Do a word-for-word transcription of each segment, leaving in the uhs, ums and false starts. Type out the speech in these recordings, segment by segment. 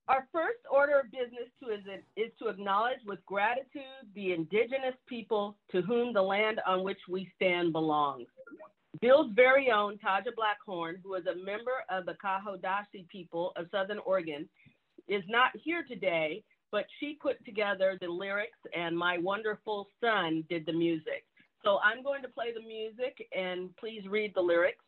Our first order of business to is, is to acknowledge with gratitude the indigenous people to whom the land on which we stand belongs. Bill's very own Taja Blackhorn, who is a member of the Kahodasi people of Southern Oregon, is not here today, but she put together the lyrics and my wonderful son did the music. So I'm going to play the music and please read the lyrics.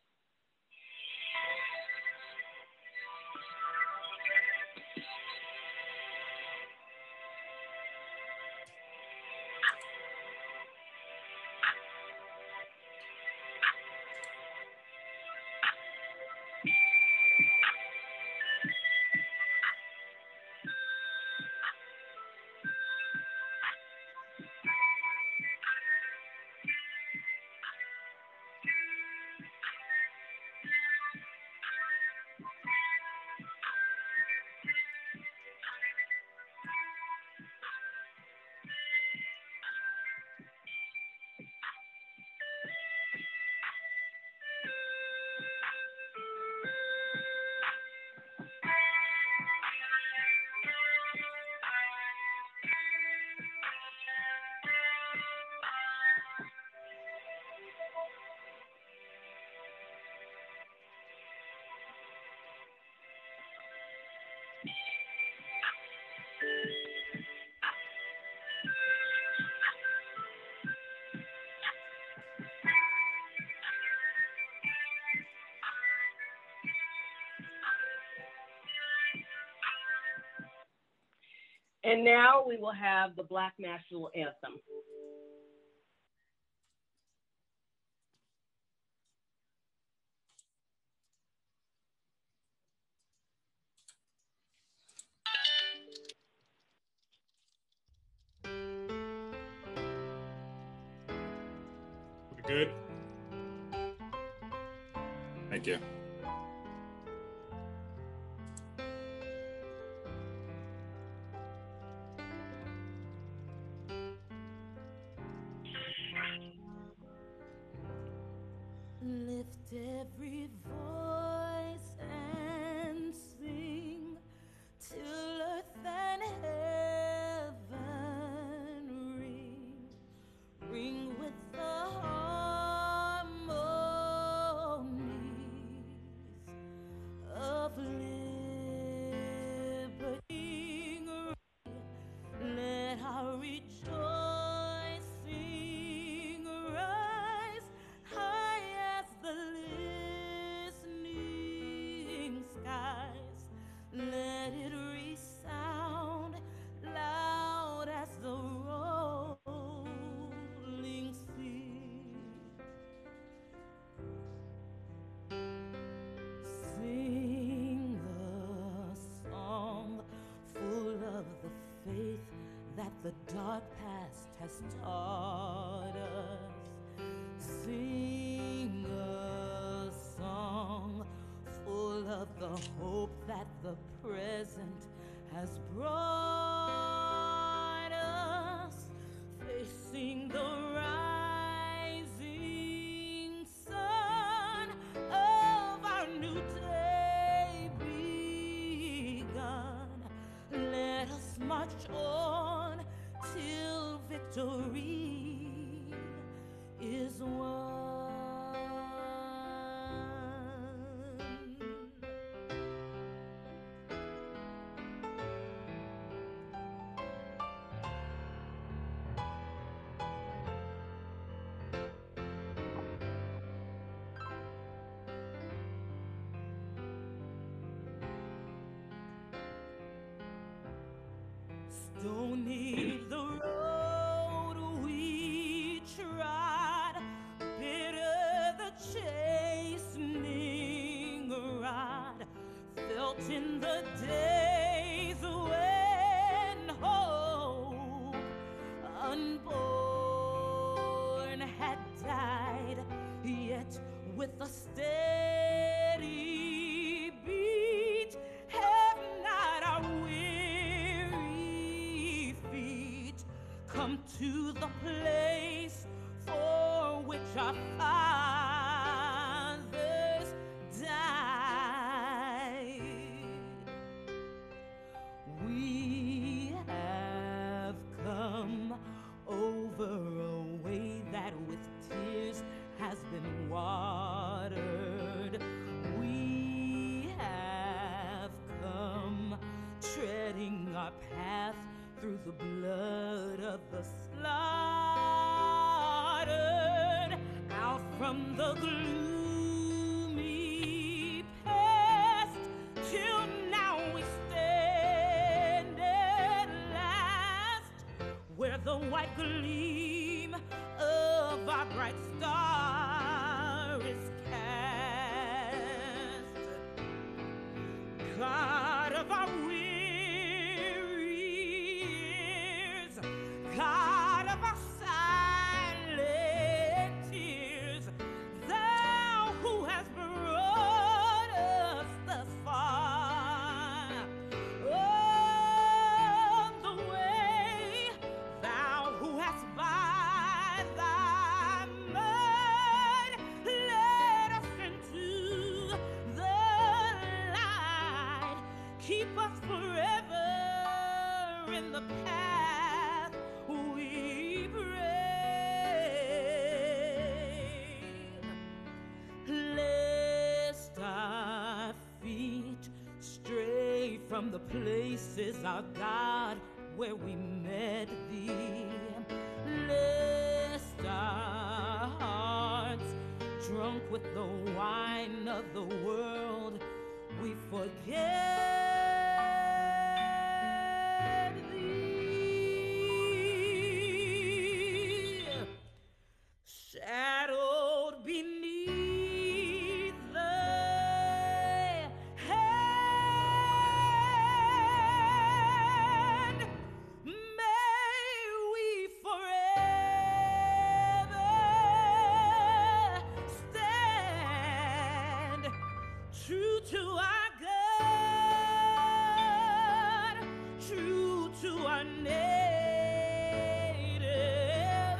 And now we will have the Black National Anthem. We're good? Thank you. Lift every voice and sing till earth and heaven ring, ring with the harmonies of liberty. Let our rejoicing rise high as the listening skies. Let it resound loud as the rolling sea. Sing a song full of the faith that the dark past has taught us. Sing a song full of the hope that the present has brought us. Facing the rising sun of our new day begun. Let us march on till victory is won. Stony the road we trod, bitter the chastening rod, felt in the days when hope unborn had died, yet with a steady beat have not our weary feet come to the place for which our fathers died. the slaughtered, out from the gloomy past, till now we stand at last, where the white gleam of our bright star is cast. God of our weary years, God of our silent tears, thou who hast brought us thus far on the way, thou who hast by thy mud led us into the light, keep us forever in the path we pray, lest our feet stray from the places, our God, where we met thee, lest our hearts, drunk with the wine of the world, we forget thee, shadowed beneath the hand, may we forever stand true to our God, true to our native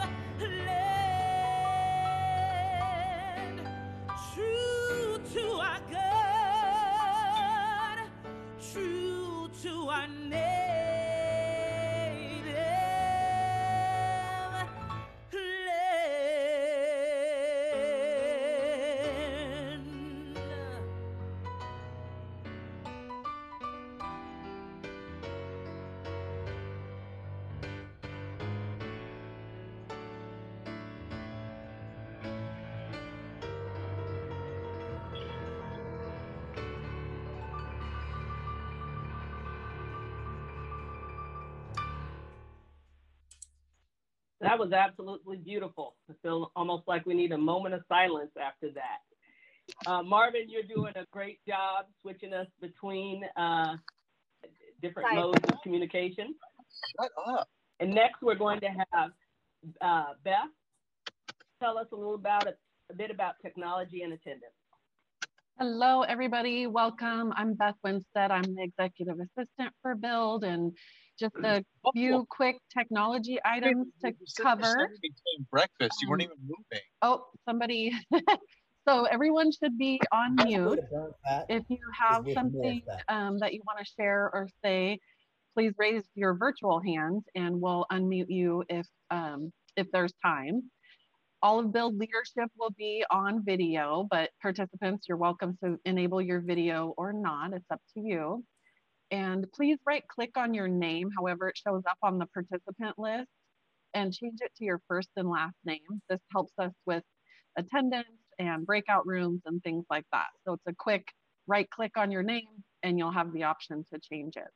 land, true to our God, true to our native land. That was absolutely beautiful. I feel almost like we need a moment of silence after that. Uh, Marvin, you're doing a great job switching us between uh, different Hi. modes of communication. Shut up. And next, we're going to have uh, Beth tell us a little about it, a bit about technology and attendance. Hello, everybody. Welcome. I'm Beth Winstead. I'm the executive assistant for Build, and just a few quick technology items to cover. Between breakfast, you weren't Um, even moving. Oh, somebody. So everyone should be on mute. If you have something um, that you want to share or say, please raise your virtual hand and we'll unmute you if um, if there's time. All of Build leadership will be on video, but participants, you're welcome to enable your video or not. It's up to you. And please right click on your name, however it shows up on the participant list, and change it to your first and last name. This helps us with attendance and breakout rooms and things like that. So it's a quick right click on your name and you'll have the option to change it.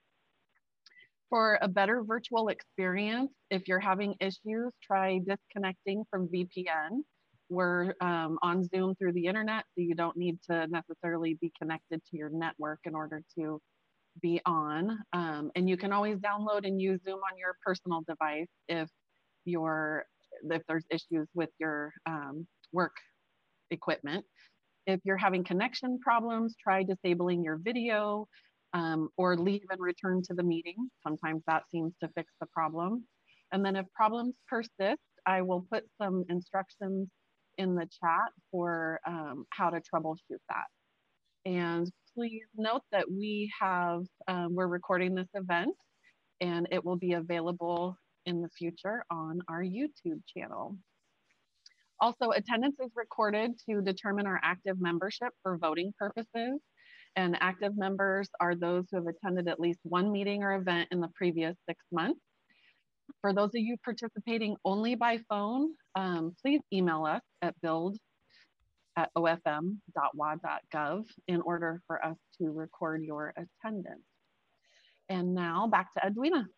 For a better virtual experience, if you're having issues, try disconnecting from V P N. We're um, on Zoom through the internet, so you don't need to necessarily be connected to your network in order to be on. Um, and you can always download and use Zoom on your personal device if you're, if there's issues with your um, work equipment. If you're having connection problems, try disabling your video um, or leave and return to the meeting. Sometimes that seems to fix the problem. And then if problems persist, I will put some instructions in the chat for um, how to troubleshoot that. And please note that we have, um, we're recording this event and it will be available in the future on our YouTube channel. Also, attendance is recorded to determine our active membership for voting purposes. And active members are those who have attended at least one meeting or event in the previous six months. For those of you participating only by phone, um, please email us at build at o f m dot w a dot gov in order for us to record your attendance. And now back to Edwina.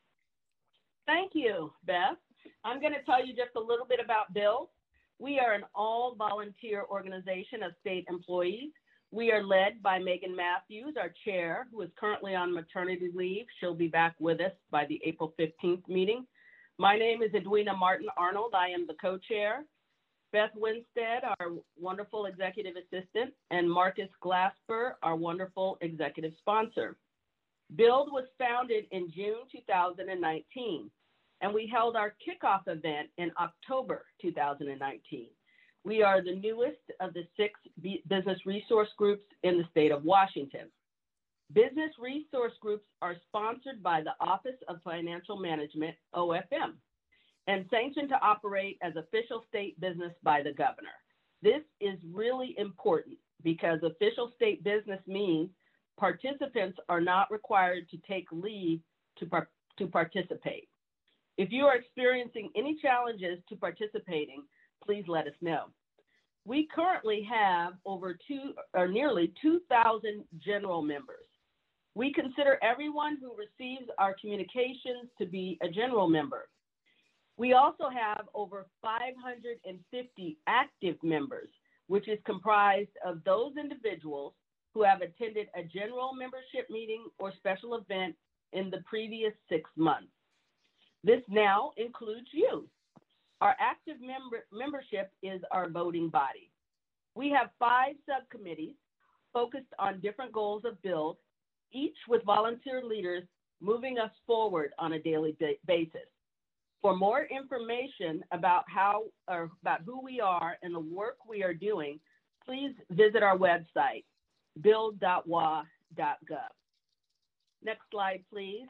Thank you, Beth. I'm going to tell you just a little bit about BUILD. We are an all-volunteer organization of state employees. We are led by Megan Matthews, our chair, who is currently on maternity leave. She'll be back with us by the April fifteenth meeting. My name is Edwina Martin Arnold. I am the co-chair. Beth Winstead, our wonderful executive assistant, and Marcus Glasper, our wonderful executive sponsor. BUILD was founded in June two thousand nineteen, and we held our kickoff event in October two thousand nineteen. We are the newest of the six business resource groups in the state of Washington. Business resource groups are sponsored by the Office of Financial Management, O F M, and sanctioned to operate as official state business by the governor. This is really important because official state business means participants are not required to take leave to, par to participate. If you are experiencing any challenges to participating, please let us know. We currently have over two or nearly two thousand general members. We consider everyone who receives our communications to be a general member. We also have over five hundred fifty active members, which is comprised of those individuals who have attended a general membership meeting or special event in the previous six months. This now includes you. Our active member membership is our voting body. We have five subcommittees focused on different goals of BUILD, each with volunteer leaders moving us forward on a daily basis. For more information about how or about who we are and the work we are doing, please visit our website, build dot w a dot gov. Next slide, please.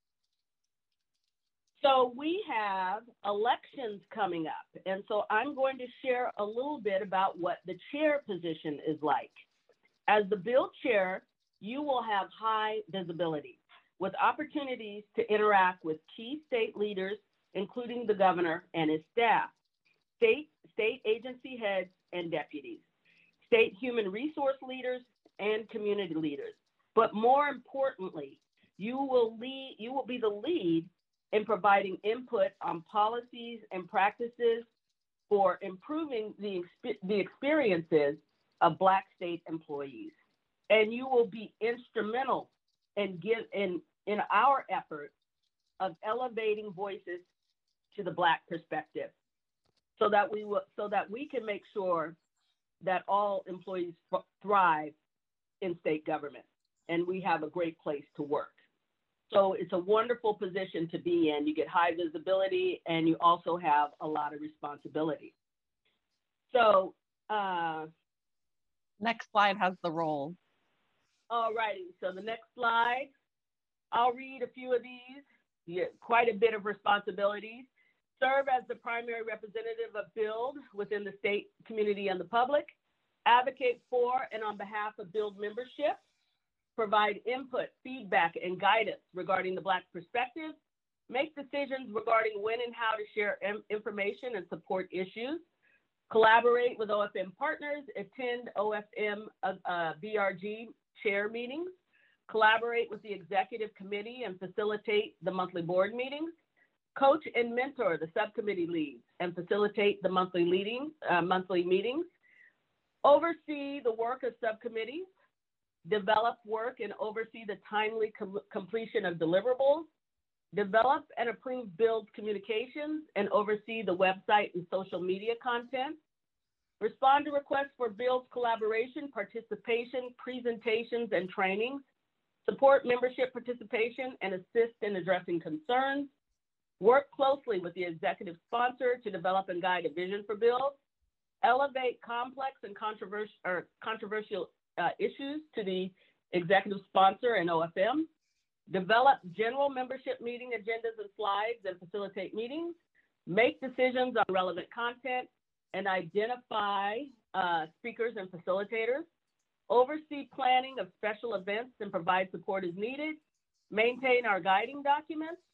So we have elections coming up, and so I'm going to share a little bit about what the chair position is like. As the BUILD chair, you will have high visibility with opportunities to interact with key state leaders, including the governor and his staff, state, state agency heads and deputies, state human resource leaders and community leaders. But more importantly, you will lead, you will be the lead in providing input on policies and practices for improving the, the experiences of Black state employees. And you will be instrumental in, give, in, in our effort of elevating voices to the Black perspective so that we will, so that we can make sure that all employees thrive in state government and we have a great place to work. So it's a wonderful position to be in. You get high visibility and you also have a lot of responsibility. So uh, next slide has the role. All righty, so the next slide, I'll read a few of these. Yeah, quite a bit of responsibilities. Serve as the primary representative of BUILD within the state, community, and the public. Advocate for and on behalf of BUILD membership. Provide input, feedback, and guidance regarding the Black perspective. Make decisions regarding when and how to share information and support issues. Collaborate with O F M partners. Attend O F M uh, uh, B R G chair meetings. Collaborate with the executive committee and facilitate the monthly board meetings. Coach and mentor the subcommittee leads and facilitate the monthly, leading, uh, monthly meetings. Oversee the work of subcommittees. Develop work and oversee the timely com completion of deliverables. Develop and approve BUILD communications and oversee the website and social media content. Respond to requests for BUILD collaboration, participation, presentations, and trainings. Support membership participation and assist in addressing concerns. Work closely with the executive sponsor to develop and guide a vision for BUILD. Elevate complex and controversial, or controversial uh, issues to the executive sponsor and O F M. Develop general membership meeting agendas and slides and facilitate meetings. Make decisions on relevant content and identify uh, speakers and facilitators. Oversee planning of special events and provide support as needed. Maintain our guiding documents.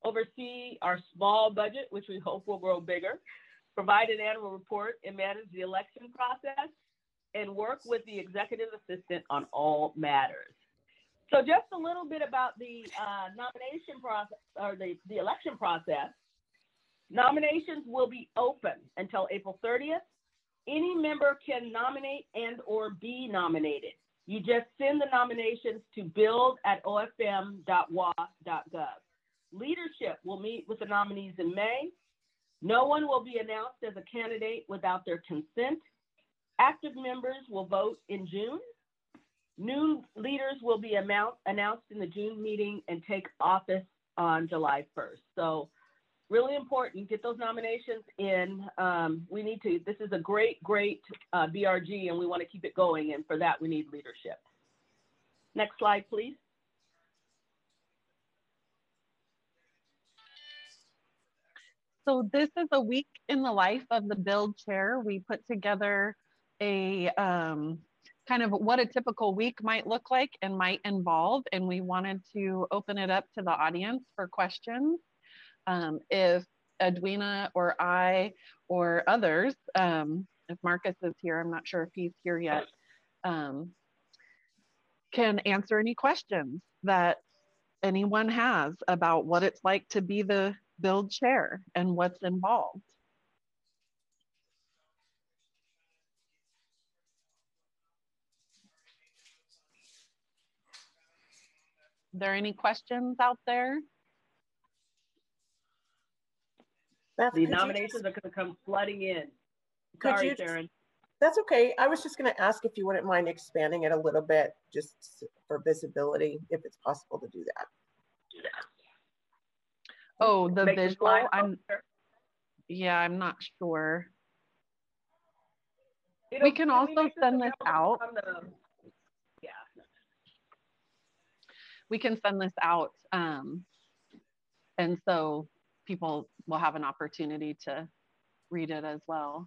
oversee our small budget, which we hope will grow bigger, provide an annual report, and manage the election process, and work with the executive assistant on all matters. So just a little bit about the uh, nomination process, or the, the election process. Nominations will be open until April thirtieth. Any member can nominate and or be nominated. You just send the nominations to build at o f m dot w a dot gov. Leadership will meet with the nominees in May. No one will be announced as a candidate without their consent. Active members will vote in June. New leaders will be announced in the June meeting and take office on July first. So really important, get those nominations in. Um, we need to, this is a great, great uh, B R G, and we want to keep it going. And for that, we need leadership. Next slide, please. So this is a week in the life of the Build Chair. We put together a um, kind of what a typical week might look like and might involve, and we wanted to open it up to the audience for questions. Um, if Edwina or I or others, um, if Marcus is here, I'm not sure if he's here yet, um, can answer any questions that anyone has about what it's like to be the Build Chair and what's involved. Are there any questions out there? Beth, The could you nominations just- are going to come flooding in. Could Sorry, you- Sharon. That's okay. I was just going to ask if you wouldn't mind expanding it a little bit, just for visibility, if it's possible to do that. Oh, the Make the visual. slide I'm closer. yeah, I'm not sure. It'll- We can the also nominations send will this come out. from the- Yeah. We can send this out, um, and so people will have an opportunity to read it as well.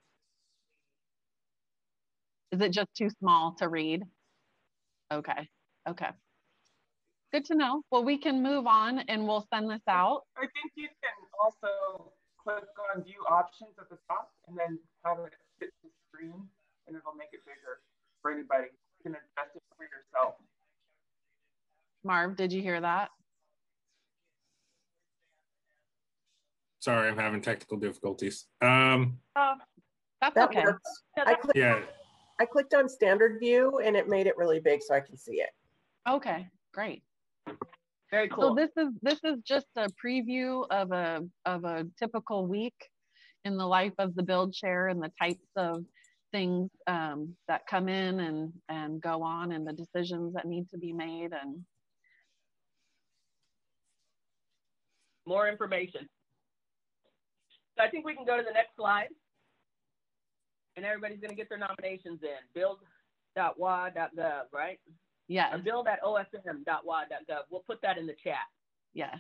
Is it just too small to read? Okay, okay. Good to know. Well, we can move on and we'll send this out. I think you can also click on view options at the top and then have it fit the screen, and it'll make it bigger for anybody. You can adjust it for yourself. Marv, did you hear that? Sorry, I'm having technical difficulties. Um, Uh, That's That okay. works. Yeah, I, that- click, yeah, I clicked on standard view and it made it really big so I can see it. Okay, great. Very So cool. this is this is just a preview of a of a typical week in the life of the Build Chair and the types of things um, that come in and and go on, and the decisions that need to be made. And More information. So I think we can go to the next slide. And everybody's going to get their nominations in. build dot w a dot gov, right? yes, Or build at o f m dot w a dot gov. We'll put that in the chat. yes.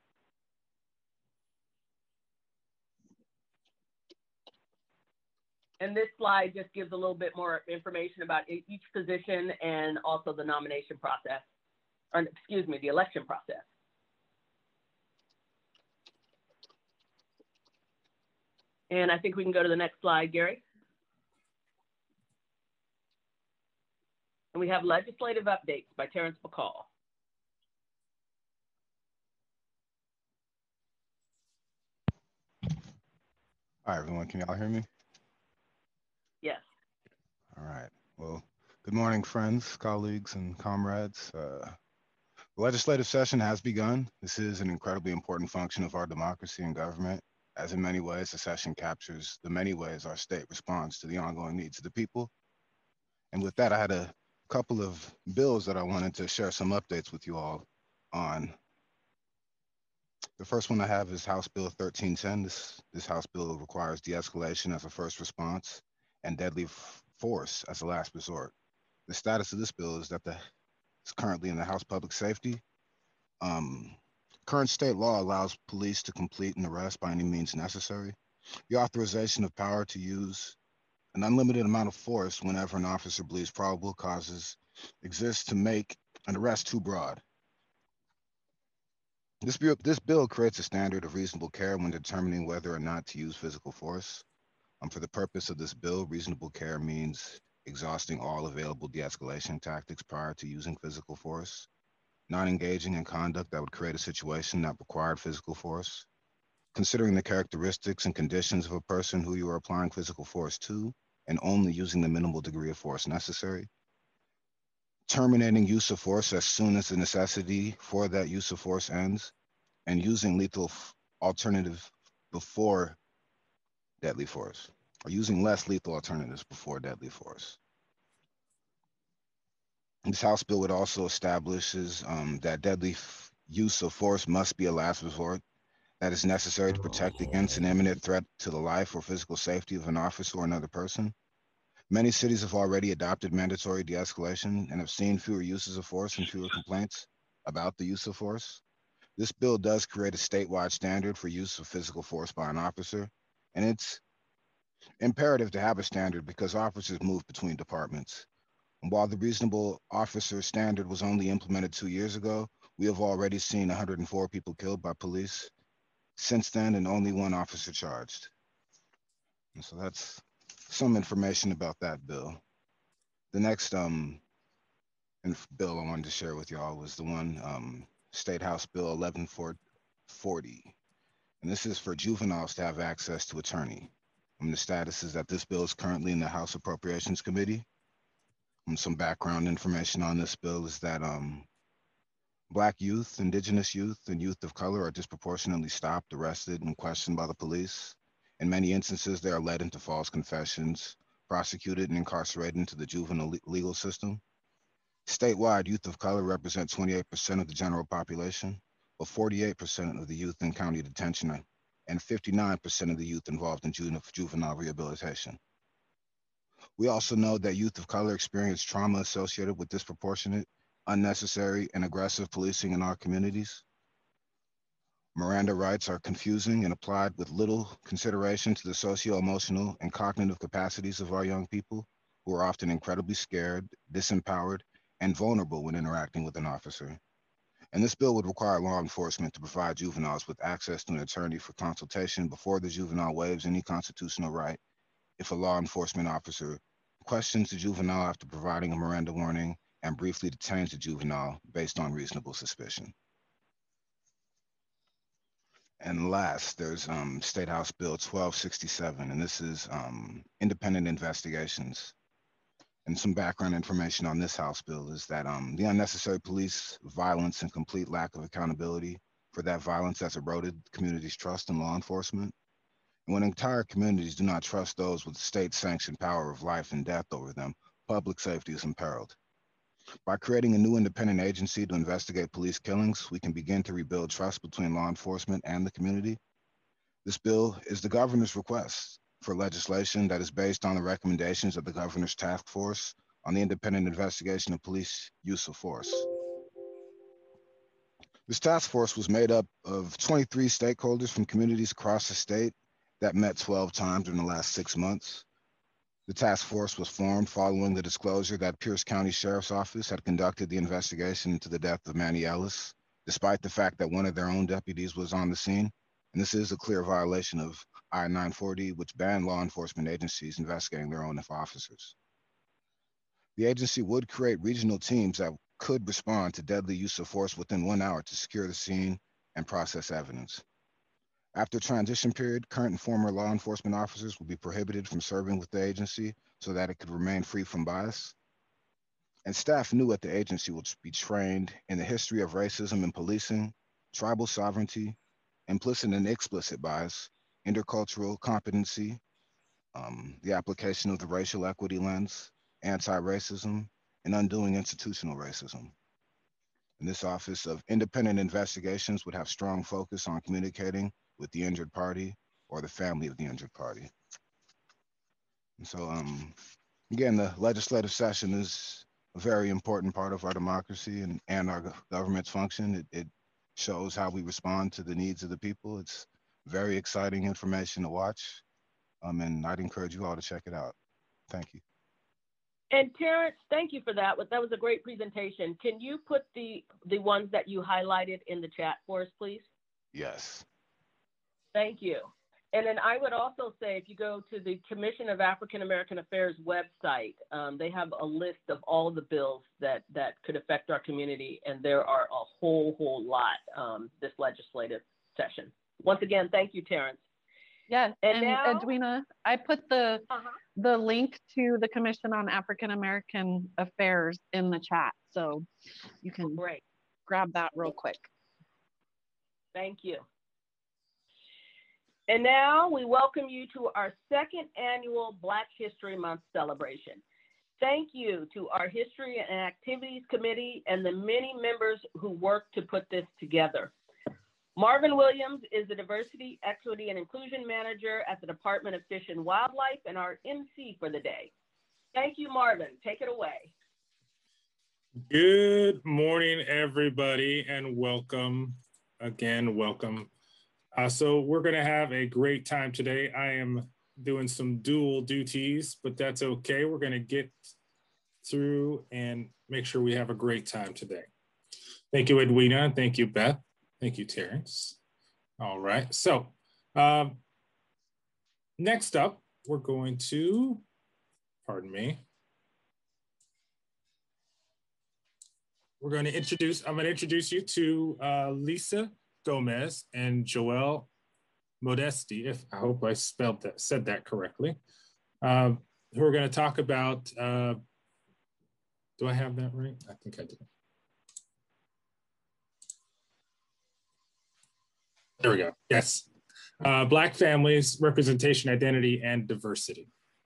And this slide just gives a little bit more information about e- each position and also the nomination process, or excuse me, the election process. And I think we can go to the next slide, Gary. And we have legislative updates by Terrence McCall. All right, everyone, can y'all hear me? Yes. All right. Well, good morning, friends, colleagues, and comrades. Uh, the legislative session has begun. This is an incredibly important function of our democracy and government, as in many ways, the session captures the many ways our state responds to the ongoing needs of the people. And with that, I had a couple of bills that I wanted to share some updates with you all on. The first one I have is House Bill thirteen ten. This, this House bill requires de-escalation as a first response and deadly force as a last resort. The status of this bill is that the, it's currently in the House Public Safety. Um, current state law allows police to complete an arrest by any means necessary. The authorization of power to use an unlimited amount of force whenever an officer believes probable causes exist to make an arrest too broad. This bill, this bill creates a standard of reasonable care when determining whether or not to use physical force. Um, for the purpose of this bill, reasonable care means exhausting all available de-escalation tactics prior to using physical force, not engaging in conduct that would create a situation that required physical force, considering the characteristics and conditions of a person who you are applying physical force to, and only using the minimal degree of force necessary, terminating use of force as soon as the necessity for that use of force ends, and using lethal f- alternative before deadly force, or using less lethal alternatives before deadly force. This House bill would also establishes um, that deadly f- use of force must be a last resort that is necessary to protect against an imminent threat to the life or physical safety of an officer or another person. Many cities have already adopted mandatory de-escalation and have seen fewer uses of force and fewer complaints about the use of force. This bill does create a statewide standard for use of physical force by an officer, and it's imperative to have a standard because officers move between departments. And while the reasonable officer standard was only implemented two years ago, we have already seen one hundred four people killed by police since then and only one officer charged. And so that's some information about that bill. The next um, inf- bill I wanted to share with y'all was the one, um, State House Bill eleven forty. And this is for juveniles to have access to attorney. And the status is that this bill is currently in the House Appropriations Committee. And some background information on this bill is that um, Black youth, indigenous youth, and youth of color are disproportionately stopped, arrested, and questioned by the police. In many instances, they are led into false confessions, prosecuted, and incarcerated into the juvenile le- legal system. Statewide, youth of color represent twenty-eight percent of the general population, but forty-eight percent of the youth in county detention and fifty-nine percent of the youth involved in juvenile, juvenile rehabilitation. We also know that youth of color experience trauma associated with disproportionate, unnecessary, and aggressive policing in our communities. Miranda rights are confusing and applied with little consideration to the socio-emotional and cognitive capacities of our young people, who are often incredibly scared, disempowered, and vulnerable when interacting with an officer. And this bill would require law enforcement to provide juveniles with access to an attorney for consultation before the juvenile waives any constitutional right if a law enforcement officer questions the juvenile after providing a Miranda warning and briefly detains the juvenile based on reasonable suspicion. And last, there's um, State House Bill twelve sixty-seven, and this is um, independent investigations. And some background information on this House bill is that um, the unnecessary police violence and complete lack of accountability for that violence has eroded the community's trust in law enforcement. And when entire communities do not trust those with state-sanctioned power of life and death over them, public safety is imperiled. By creating a new independent agency to investigate police killings, we can begin to rebuild trust between law enforcement and the community. This bill is the governor's request for legislation that is based on the recommendations of the governor's task force on the independent investigation of police use of force. This task force was made up of twenty-three stakeholders from communities across the state that met twelve times in the last six months. The task force was formed following the disclosure that Pierce County Sheriff's Office had conducted the investigation into the death of Manny Ellis, despite the fact that one of their own deputies was on the scene. And this is a clear violation of I nine forty, which banned law enforcement agencies investigating their own officers. The agency would create regional teams that could respond to deadly use of force within one hour to secure the scene and process evidence. After transition period, current and former law enforcement officers will be prohibited from serving with the agency so that it could remain free from bias. And staff new at the agency will be trained in the history of racism and policing, tribal sovereignty, implicit and explicit bias, intercultural competency, um, the application of the racial equity lens, anti-racism, and undoing institutional racism. And this Office of Independent Investigations would have strong focus on communicating with the injured party or the family of the injured party. And so, um, again, the legislative session is a very important part of our democracy and, and our government's function. It, it shows how we respond to the needs of the people. It's very exciting information to watch. Um, and I'd encourage you all to check it out. Thank you. And Terrence, thank you for that. That was a great presentation. Can you put the, the ones that you highlighted in the chat for us, please? Yes. Thank you. And then I would also say, if you go to the Commission of African American Affairs website, um, they have a list of all the bills that, that could affect our community. And there are a whole, whole lot um, this legislative session. Once again, thank you, Terrence. Yes, and, and now, Edwina, I put the uh-huh. the link to the Commission on African American Affairs in the chat, so you can Great. grab that real quick. Thank you. And now we welcome you to our second annual Black History Month celebration. Thank you to our History and Activities Committee and the many members who worked to put this together. Marvin Williams is the Diversity, Equity, and Inclusion Manager at the Department of Fish and Wildlife and our M C for the day. Thank you, Marvin. Take it away. Good morning, everybody, and welcome. Again, welcome. Uh, so we're going to have a great time today. I am doing some dual duties, but that's okay. We're going to get through and make sure we have a great time today. Thank you, Edwina. Thank you, Beth. Thank you, Terrence. All right, so um, next up, we're going to, pardon me. We're going to introduce, I'm going to introduce you to uh, Lisa Gomez and Joelle Modesti, if I hope I spelled that, said that correctly, um, who are going to talk about, uh, do I have that right? I think I did. There we go. Yes. Uh, Black families, representation, identity, and diversity.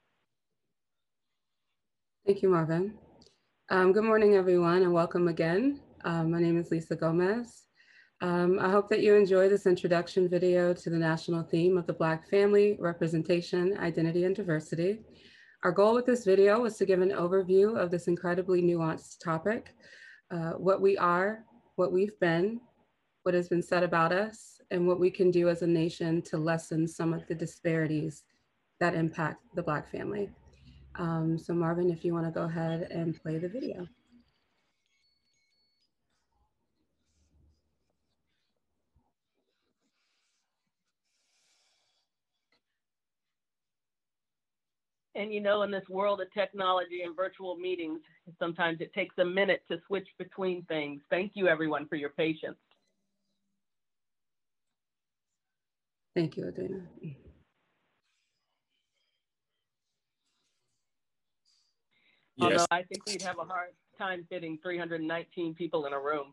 Thank you, Marvin. Um, good morning, everyone, and welcome again. Um, my name is Lisa Gomez. Um, I hope that you enjoy this introduction video to the national theme of the Black family, representation, identity, and diversity. Our goal with this video was to give an overview of this incredibly nuanced topic, uh, what we are, what we've been, what has been said about us, and what we can do as a nation to lessen some of the disparities that impact the Black family. Um, so Marvin, if you want to go ahead and play the video. And you know, in this world of technology and virtual meetings, sometimes it takes a minute to switch between things. Thank you, everyone, for your patience. Thank you, Adina. Although Yes. I think we'd have a hard time fitting three hundred nineteen people in a room.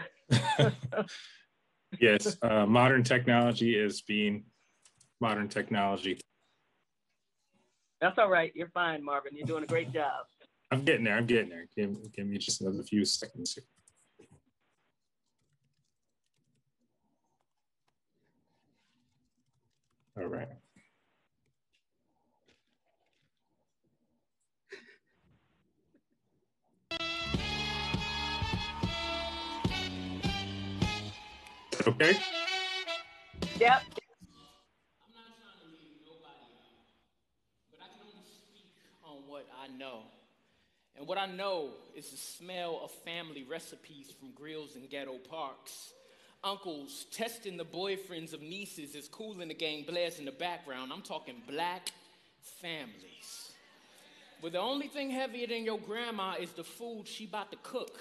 Yes, uh, modern technology is being modern technology. That's all right. You're fine, Marvin. You're doing a great job. I'm getting there. I'm getting there. Give, give me just another few seconds here. All right. Okay. Yep. I'm not trying to leave nobody out, but I can only speak on what I know. And what I know is the smell of family recipes from grills and ghetto parks. Uncles testing the boyfriends of nieces as Kool in the Gang blares in the background. I'm talking Black families. Where the only thing heavier than your grandma is the food she about to cook.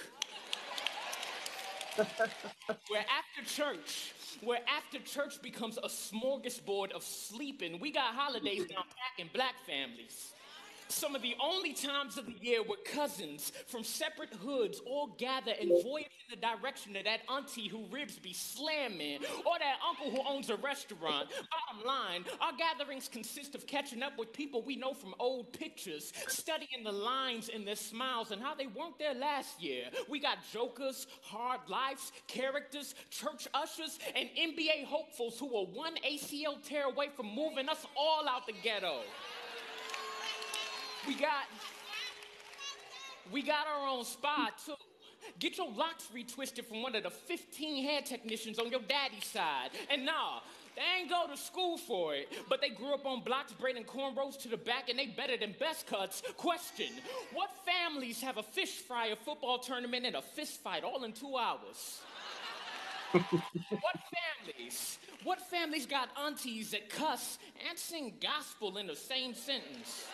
Where after church, where after church becomes a smorgasbord of sleeping, we got holidays down packed in Black families. Some of the only times of the year where cousins from separate hoods all gather and voyage in the direction of that auntie who ribs be slamming, or that uncle who owns a restaurant. Bottom line, our gatherings consist of catching up with people we know from old pictures, studying the lines in their smiles and how they weren't there last year. We got jokers, hard lives, characters, church ushers, and N B A hopefuls who are one A C L tear away from moving us all out the ghetto. We got, we got our own spot too. Get your locks retwisted from one of the fifteen hair technicians on your daddy's side. And nah, They ain't go to school for it, but they grew up on blocks braiding cornrows to the back, and they better than best cuts. Question, what families have a fish fry, a football tournament, and a fist fight all in two hours? What families? What families got aunties that cuss and sing gospel in the same sentence?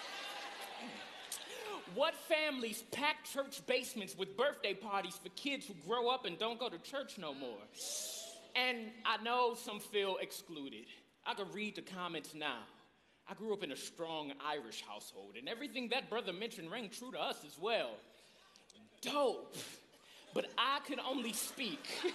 What families pack church basements with birthday parties for kids who grow up and don't go to church no more? And I know some feel excluded. I can read the comments now. I grew up in a strong Irish household, and everything that brother mentioned rang true to us as well. Dope. But I could only speak.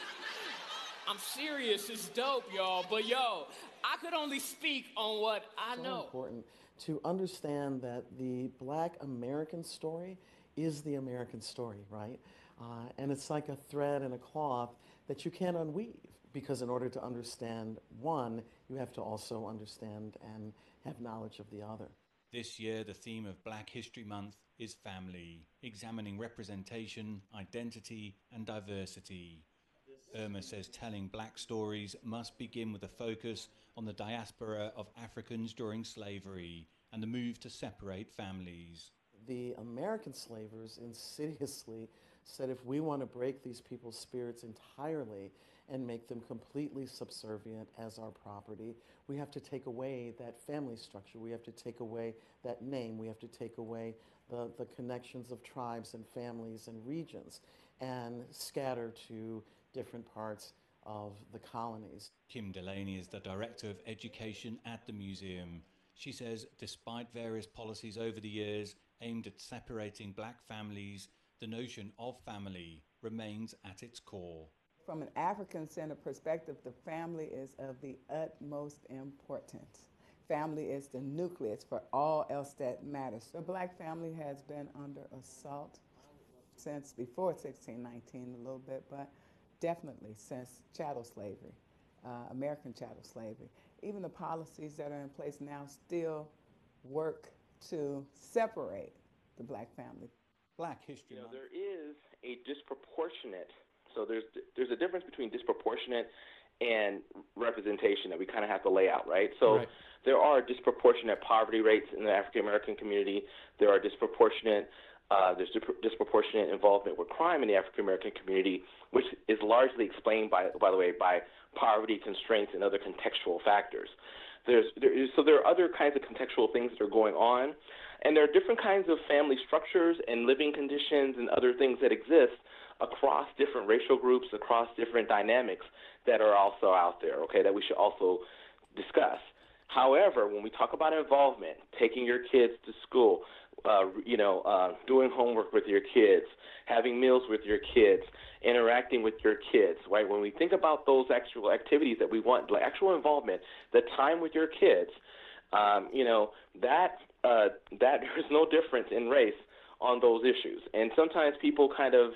I'm serious, it's dope, y'all. But yo, I could only speak on what I so know. Important to understand that the Black American story is the American story, right? Uh, and it's like a thread and a cloth that you can't unweave, because in order to understand one, you have to also understand and have knowledge of the other. This year, the theme of Black History Month is family, examining representation, identity, and diversity. Irma says telling Black stories must begin with a focus on the diaspora of Africans during slavery and the move to separate families. The American slavers insidiously said if we want to break these people's spirits entirely and make them completely subservient as our property, we have to take away that family structure. We have to take away that name. We have to take away the, the connections of tribes and families and regions and scatter to different parts of the colonies. Kim Delaney is the Director of Education at the museum. She says despite various policies over the years aimed at separating Black families, the notion of family remains at its core. From an African-centered perspective, the family is of the utmost importance. Family is the nucleus for all else that matters. The Black family has been under assault since before sixteen nineteen a little bit, but definitely since chattel slavery, uh, American chattel slavery. Even the policies that are in place now still work to separate the Black family. Black History You know, Month. there is a disproportionate, so there's there's a difference between disproportionate and representation that we kind of have to lay out, right? So Right. there are disproportionate poverty rates in the African American community. There are disproportionate Uh, there's dip- disproportionate involvement with crime in the African American community, which is largely explained by, by the way, by poverty constraints and other contextual factors. There's there is, so there are other kinds of contextual things that are going on, and there are different kinds of family structures and living conditions and other things that exist across different racial groups, across different dynamics that are also out there. Okay, that we should also discuss. However, when we talk about involvement, taking your kids to school, uh, you know, uh, doing homework with your kids, having meals with your kids, interacting with your kids, right? When we think about those actual activities that we want, like actual involvement, the time with your kids, um, you know, that uh, that there's no difference in race on those issues. And sometimes people kind of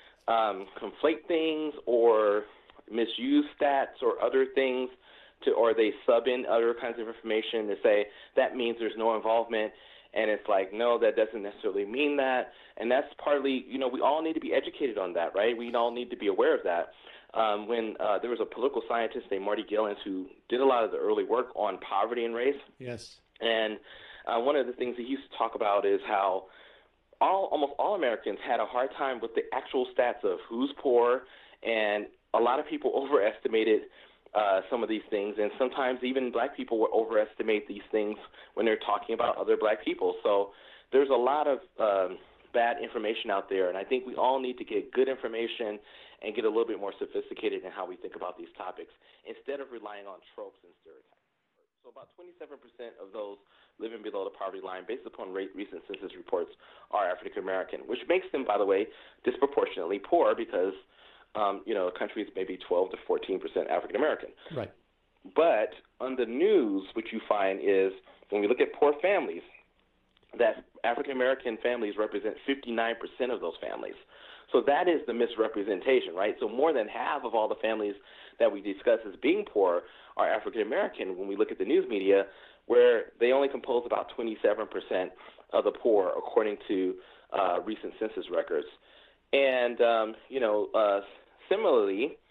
um, conflate things or misuse stats or other things, to, or they sub in other kinds of information to say that means there's no involvement. And it's like, no, that doesn't necessarily mean that. And that's partly, you know, we all need to be educated on that, right? We all need to be aware of that. Um, when uh, there was a political scientist named Marty Gillens who did a lot of the early work on poverty and race. Yes. And uh, one of the things he used to talk about is how all almost all Americans had a hard time with the actual stats of who's poor, and a lot of people overestimated Uh, some of these things, and sometimes even black people will overestimate these things when they're talking about other black people. So there's a lot of um, bad information out there, and I think we all need to get good information and get a little bit more sophisticated in how we think about these topics instead of relying on tropes and stereotypes. So about twenty-seven percent of those living below the poverty line, based upon rate, recent census reports, are African American, which makes them, by the way, disproportionately poor because Um, you know, the country is maybe twelve to fourteen percent African American. Right. But on the news, what you find is when we look at poor families, that African American families represent fifty-nine percent of those families. So that is the misrepresentation, right? So more than half of all the families that we discuss as being poor are African American when we look at the news media, where they only compose about twenty-seven percent of the poor, according to uh, recent census records. And, um, you know, uh, similarly,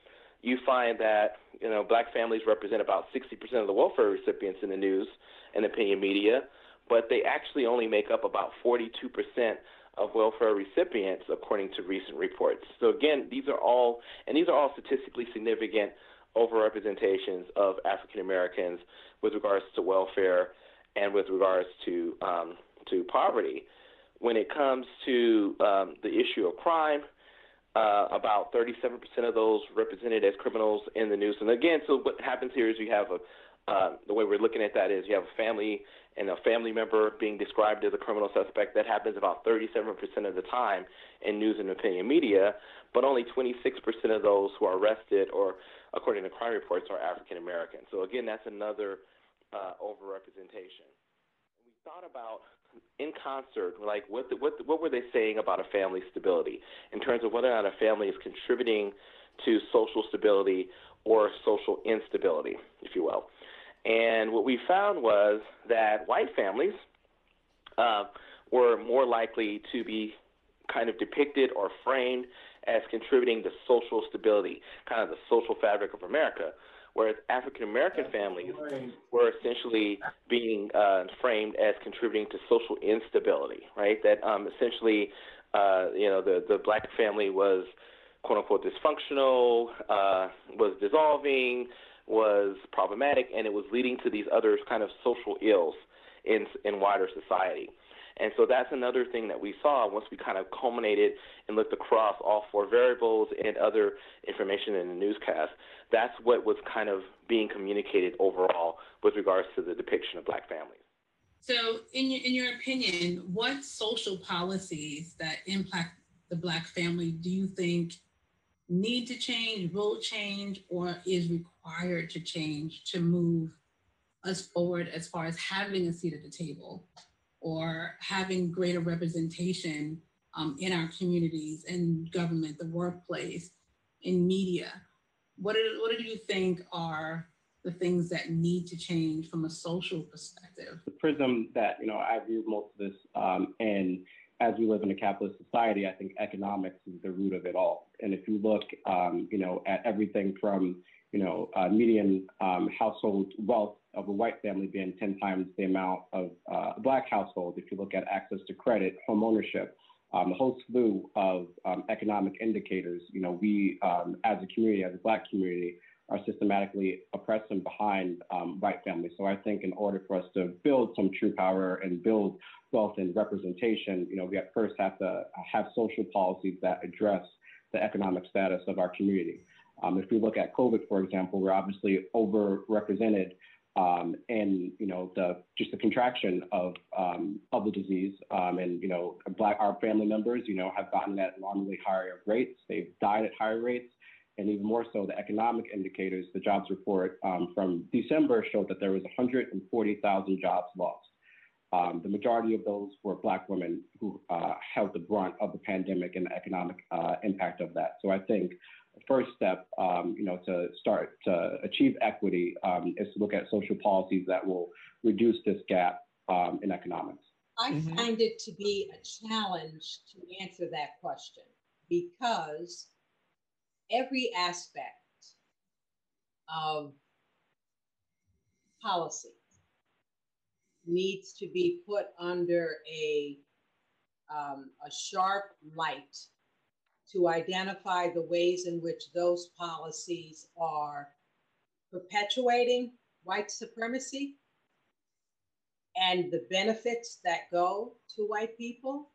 you find that, you know, Black families represent about sixty percent of the welfare recipients in the news and opinion media, but they actually only make up about forty-two percent of welfare recipients, according to recent reports. So again, these are all, and these are all statistically significant overrepresentations of African Americans with regards to welfare and with regards to um, to poverty. When it comes to um, the issue of crime, uh, about thirty-seven percent of those represented as criminals in the news. And again, so what happens here is you have a uh, the way we're looking at that is you have a family and a family member being described as a criminal suspect. That happens about thirty-seven percent of the time in news and opinion media, but only twenty-six percent of those who are arrested, or according to crime reports, are African American. So again, that's another uh, overrepresentation. We thought about, in concert, like what the, what the, what were they saying about a family's stability in terms of whether or not a family is contributing to social stability or social instability, if you will. And what we found was that white families uh, were more likely to be kind of depicted or framed as contributing to social stability, kind of the social fabric of America, whereas African-American families were essentially being uh, framed as contributing to social instability, right? That um, essentially, uh, you know, the, the Black family was, quote-unquote, dysfunctional, uh, was dissolving, was problematic, and it was leading to these other kind of social ills in in wider society. And so that's another thing that we saw once we kind of culminated and looked across all four variables and other information in the newscast. That's what was kind of being communicated overall with regards to the depiction of Black families. So in your, in your opinion, what social policies that impact the Black family do you think need to change, will change, or is required to change to move us forward as far as having a seat at the table or having greater representation um, in our communities and government, the workplace, in media? What do, what do you think are the things that need to change from a social perspective? The prism that, you know, I view most of this, um, and as we live in a capitalist society, I think economics is the root of it all. And if you look, um, you know, at everything from, you know, uh, median um, household wealth of a white family being ten times the amount of uh, a Black household, if you look at access to credit, home ownership, um, a whole slew of um, economic indicators, you know, we um, as a community, as a Black community, are systematically oppressed and behind um, white families. So I think in order for us to build some true power and build wealth and representation, you know, we at first have to have social policies that address the economic status of our community. Um, if we look at COVID, for example, we're obviously overrepresented um, in, you know, the just the contraction of um, of the disease, um, and you know, Black our family members, you know, have gotten at alarmingly higher rates. They've died at higher rates. And even more so, the economic indicators, the jobs report um, from December showed that there was one hundred forty thousand jobs lost. Um, the majority of those were Black women who uh, held the brunt of the pandemic and the economic uh, impact of that. So I think the first step, um, you know, to start to achieve equity um, is to look at social policies that will reduce this gap um, in economics. I mm-hmm. find it to be a challenge to answer that question because every aspect of policy needs to be put under a, um, a sharp light to identify the ways in which those policies are perpetuating white supremacy and the benefits that go to white people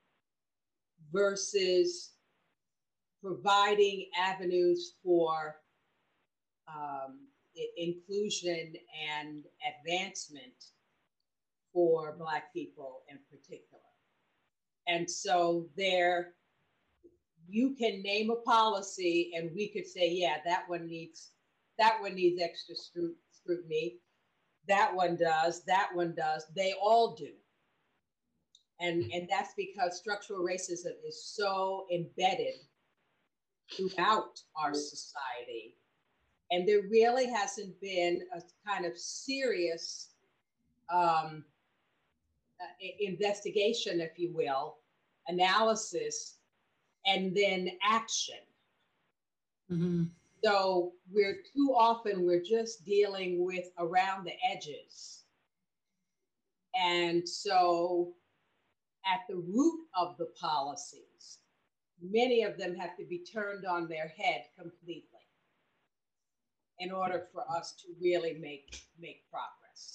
versus providing avenues for um, inclusion and advancement for Black people in particular. And so there, you can name a policy and we could say, yeah, that one needs, that one needs extra scrutiny. That one does, that one does, they all do. And, and that's because structural racism is so embedded throughout our society. And there really hasn't been a kind of serious um, uh, investigation, if you will, analysis, and then action. Mm-hmm. So we're too often, we're just dealing with around the edges. And so at the root of the policies, many of them have to be turned on their head completely in order for us to really make, make progress.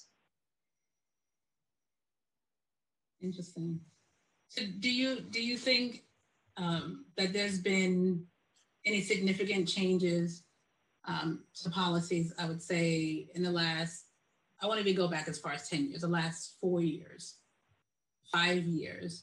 Interesting. So do you, do you think um, that there's been any significant changes um, to policies, I would say, in the last, I won't even go back as far as ten years, the last four years, five years?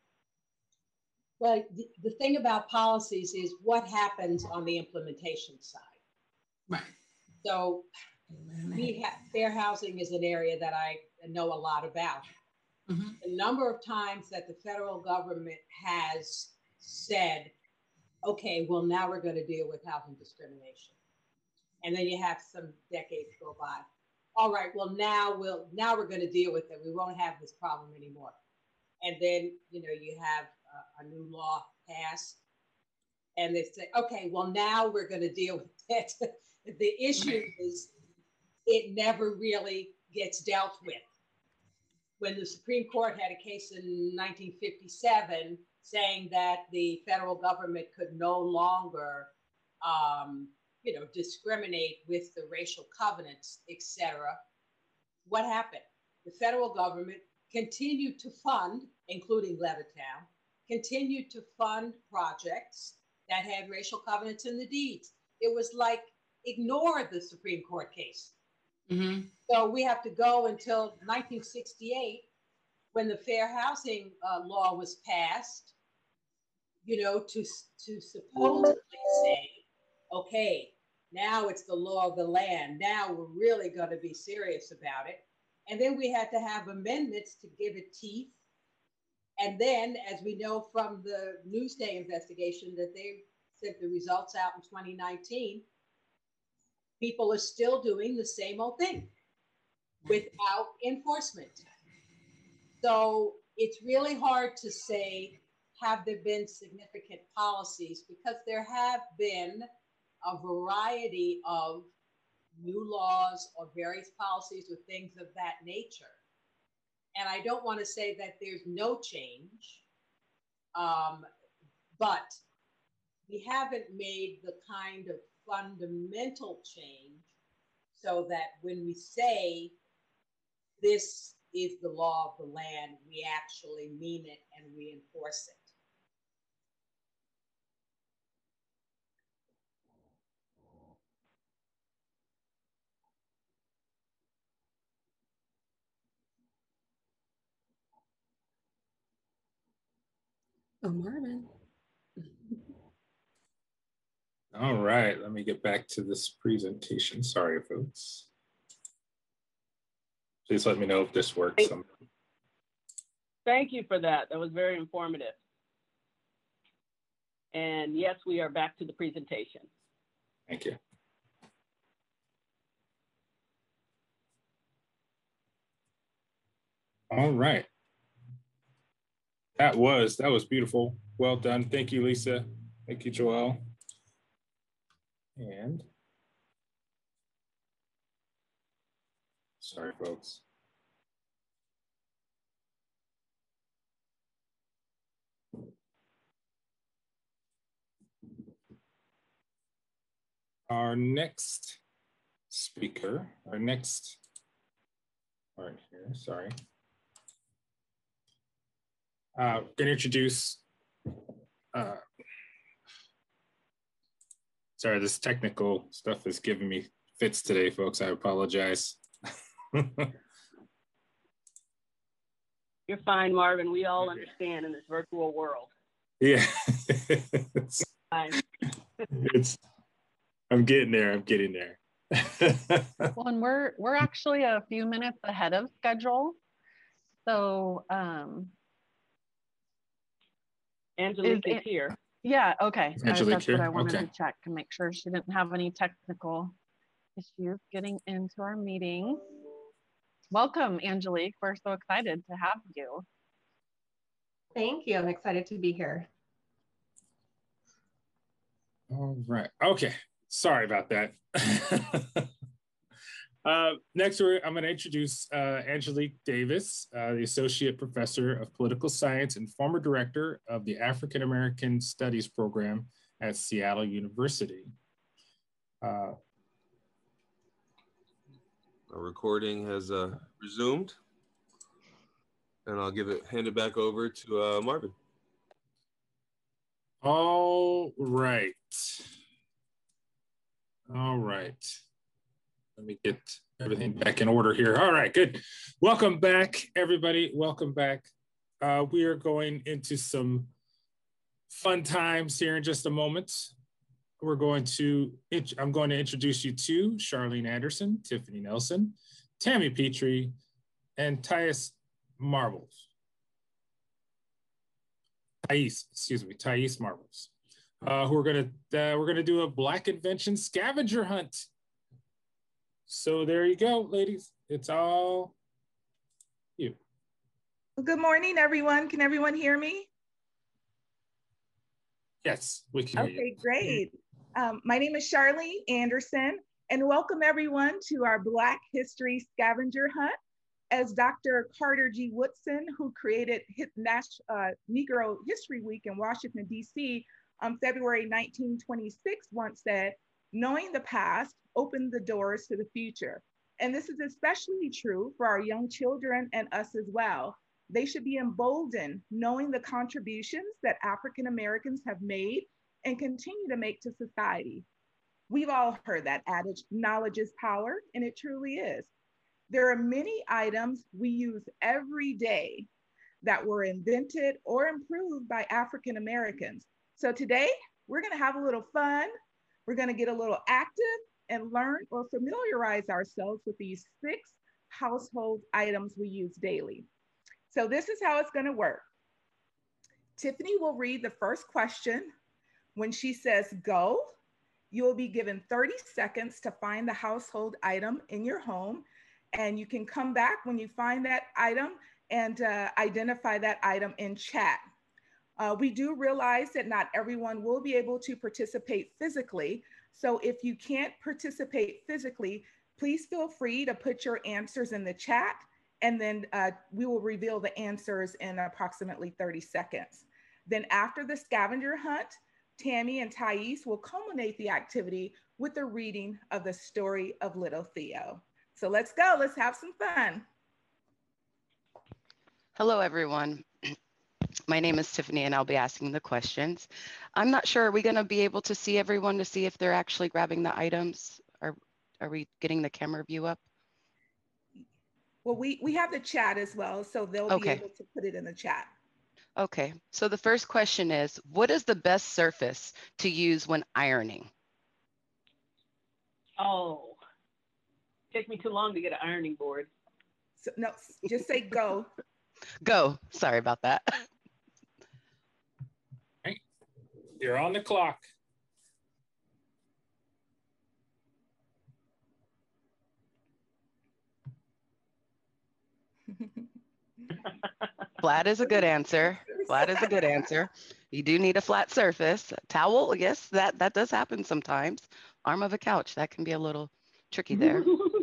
Well, the, the thing about policies is what happens on the implementation side. Right. So we ha- fair housing is an area that I know a lot about. Mm-hmm. The number of times that the federal government has said, okay, well, now we're going to deal with housing discrimination. And then you have some decades go by. All right, well, now we'll now we're going to deal with it. We won't have this problem anymore. And then, you know, you have a, a new law passed and they say, okay, well, now we're going to deal with it. The issue is it never really gets dealt with. When the Supreme Court had a case in nineteen fifty-seven saying that the federal government could no longer, um, you know, discriminate with the racial covenants, et cetera, what happened? The federal government continued to fund, including Levittown, continued to fund projects that had racial covenants in the deeds. It was like, ignore the Supreme Court case. Mm-hmm. So we have to go until nineteen sixty-eight when the Fair Housing uh, Law was passed, you know, to, to supposedly say, okay, now it's the law of the land. Now we're really going to be serious about it. And then we had to have amendments to give it teeth. And then, as we know from the Newsday investigation that they sent the results out in twenty nineteen, people are still doing the same old thing without enforcement. So it's really hard to say, have there been significant policies? Because there have been a variety of new laws or various policies or things of that nature. And I don't want to say that there's no change, um, but we haven't made the kind of fundamental change so that when we say this is the law of the land, we actually mean it and we enforce it. Oh, Marvin. All right, let me get back to this presentation. Sorry, folks. Please let me know if this works. Thank you for that. That was very informative. And yes, we are back to the presentation. Thank you. All right. That was, that was beautiful. Well done. Thank you, Lisa. Thank you, Joelle. And sorry, folks. Our next speaker, our next, all right here, sorry. Uh, gonna introduce, uh, sorry, this technical stuff is giving me fits today, folks. I apologize. You're fine, Marvin. We all understand in this virtual world. Yeah. it's, it's, I'm getting there. I'm getting there. Well, and we're we're actually a few minutes ahead of schedule. So um Angelique is, is here. Yeah, okay. Angelique uh, that's here? what I wanted okay. to check and make sure she didn't have any technical issues getting into our meeting. Welcome, Angelique. We're so excited to have you. Thank you. I'm excited to be here. All right. Okay. Sorry about that. uh, next, we're, I'm going to introduce uh, Angelique Davis, uh, the Associate Professor of Political Science and former Director of the African American Studies Program at Seattle University. Uh, Our recording has uh, resumed, and I'll give it, hand it back over to uh, Marvin. All right. All right. Let me get everything back in order here. All right, good. Welcome back, everybody. Welcome back. Uh, we are going into some fun times here in just a moment. We're going to, I'm going to introduce you to Charlene Anderson, Tiffany Nelson, Tammy Petrie, and Thais Marbles. Thais, excuse me, Thais Marbles. Uh, who are gonna, uh, we're gonna do a Black Invention scavenger hunt. So there you go, ladies. It's all you. Well, good morning, everyone. Can everyone hear me? Yes, we can hear you. Okay, great. Um, my name is Charlene Anderson, and welcome everyone to our Black History Scavenger Hunt. As Doctor Carter G. Woodson, who created Nash, uh, Negro History Week in Washington, D C on February nineteen twenty-six once said, knowing the past opened the doors to the future. And this is especially true for our young children and us as well. They should be emboldened knowing the contributions that African Americans have made and continue to make to society. We've all heard that adage, knowledge is power, and it truly is. There are many items we use every day that were invented or improved by African Americans. So today, we're gonna have a little fun. We're gonna get a little active and learn or familiarize ourselves with these six household items we use daily. So this is how it's gonna work. Tiffany will read the first question. When she says go, you will be given thirty seconds to find the household item in your home, and you can come back when you find that item and uh, identify that item in chat. Uh, we do realize that not everyone will be able to participate physically, so if you can't participate physically, please feel free to put your answers in the chat, and then uh, we will reveal the answers in approximately thirty seconds. Then after the scavenger hunt, Tammy and Thais will culminate the activity with the reading of the story of Little Theo. So let's go, let's have some fun. Hello, everyone. My name is Tiffany and I'll be asking the questions. I'm not sure, are we gonna be able to see everyone to see if they're actually grabbing the items? Are, are we getting the camera view up? Well, we, we have the chat as well, so they'll Okay. be able to put it in the chat. Okay, so the first question is, what is the best surface to use when ironing? Oh, take me too long to get an ironing board. So, no, just say go. Go, sorry about that. Right. You're on the clock. Flat is a good answer. Flat is a good answer. You do need a flat surface. A towel, yes, that, that does happen sometimes. Arm of a couch, that can be a little tricky there.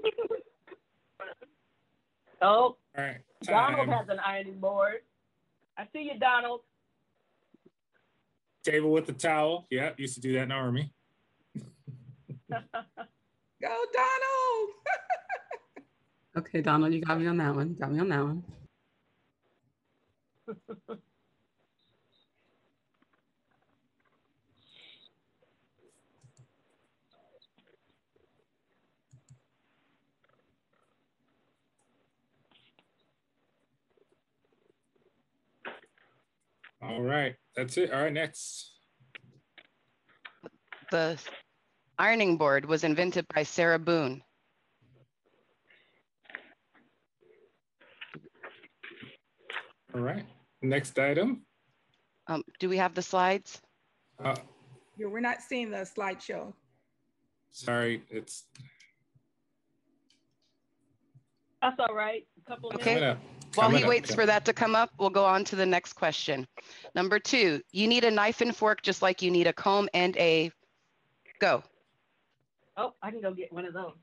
Oh, all right. Donald Time. has an ironing board. I see you, Donald. Table with the towel. Yeah, used to do that in the Army. Go, Donald. Okay, Donald, you got me on that one. Got me on that one. All right, that's it. All right, next. The ironing board was invented by Sarah Boone. All right, next item. Um, do we have the slides? Uh, Yeah, we're not seeing the slideshow. sorry, it's That's all right. A couple of Okay. minutes. While he Coming up, waits coming for that to come up, we'll go on to the next question. Number two, you need a knife and fork just like you need a comb and a go. Oh, I can go get one of those.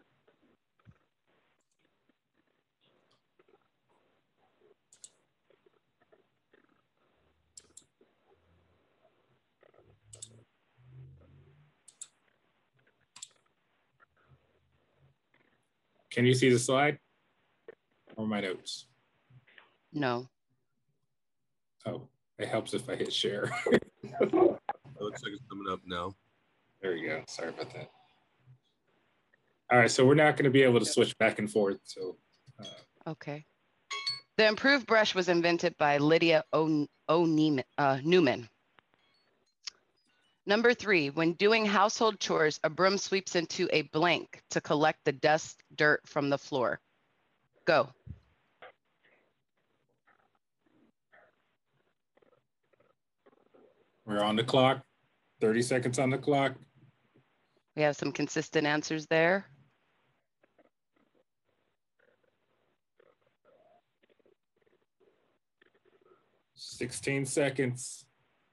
Can you see the slide or my notes? No. Oh, it helps if I hit share. It looks like it's coming up now. There you go. Sorry about that. All right, so we're not going to be able to switch back and forth. So, uh, Okay. The improved brush was invented by Lydia O. o Neiman, uh, Newman. Number three, when doing household chores, a broom sweeps into a blank to collect the dust, dirt from the floor. Go. we're on the clock. thirty seconds on the clock. We have some consistent answers there. sixteen seconds.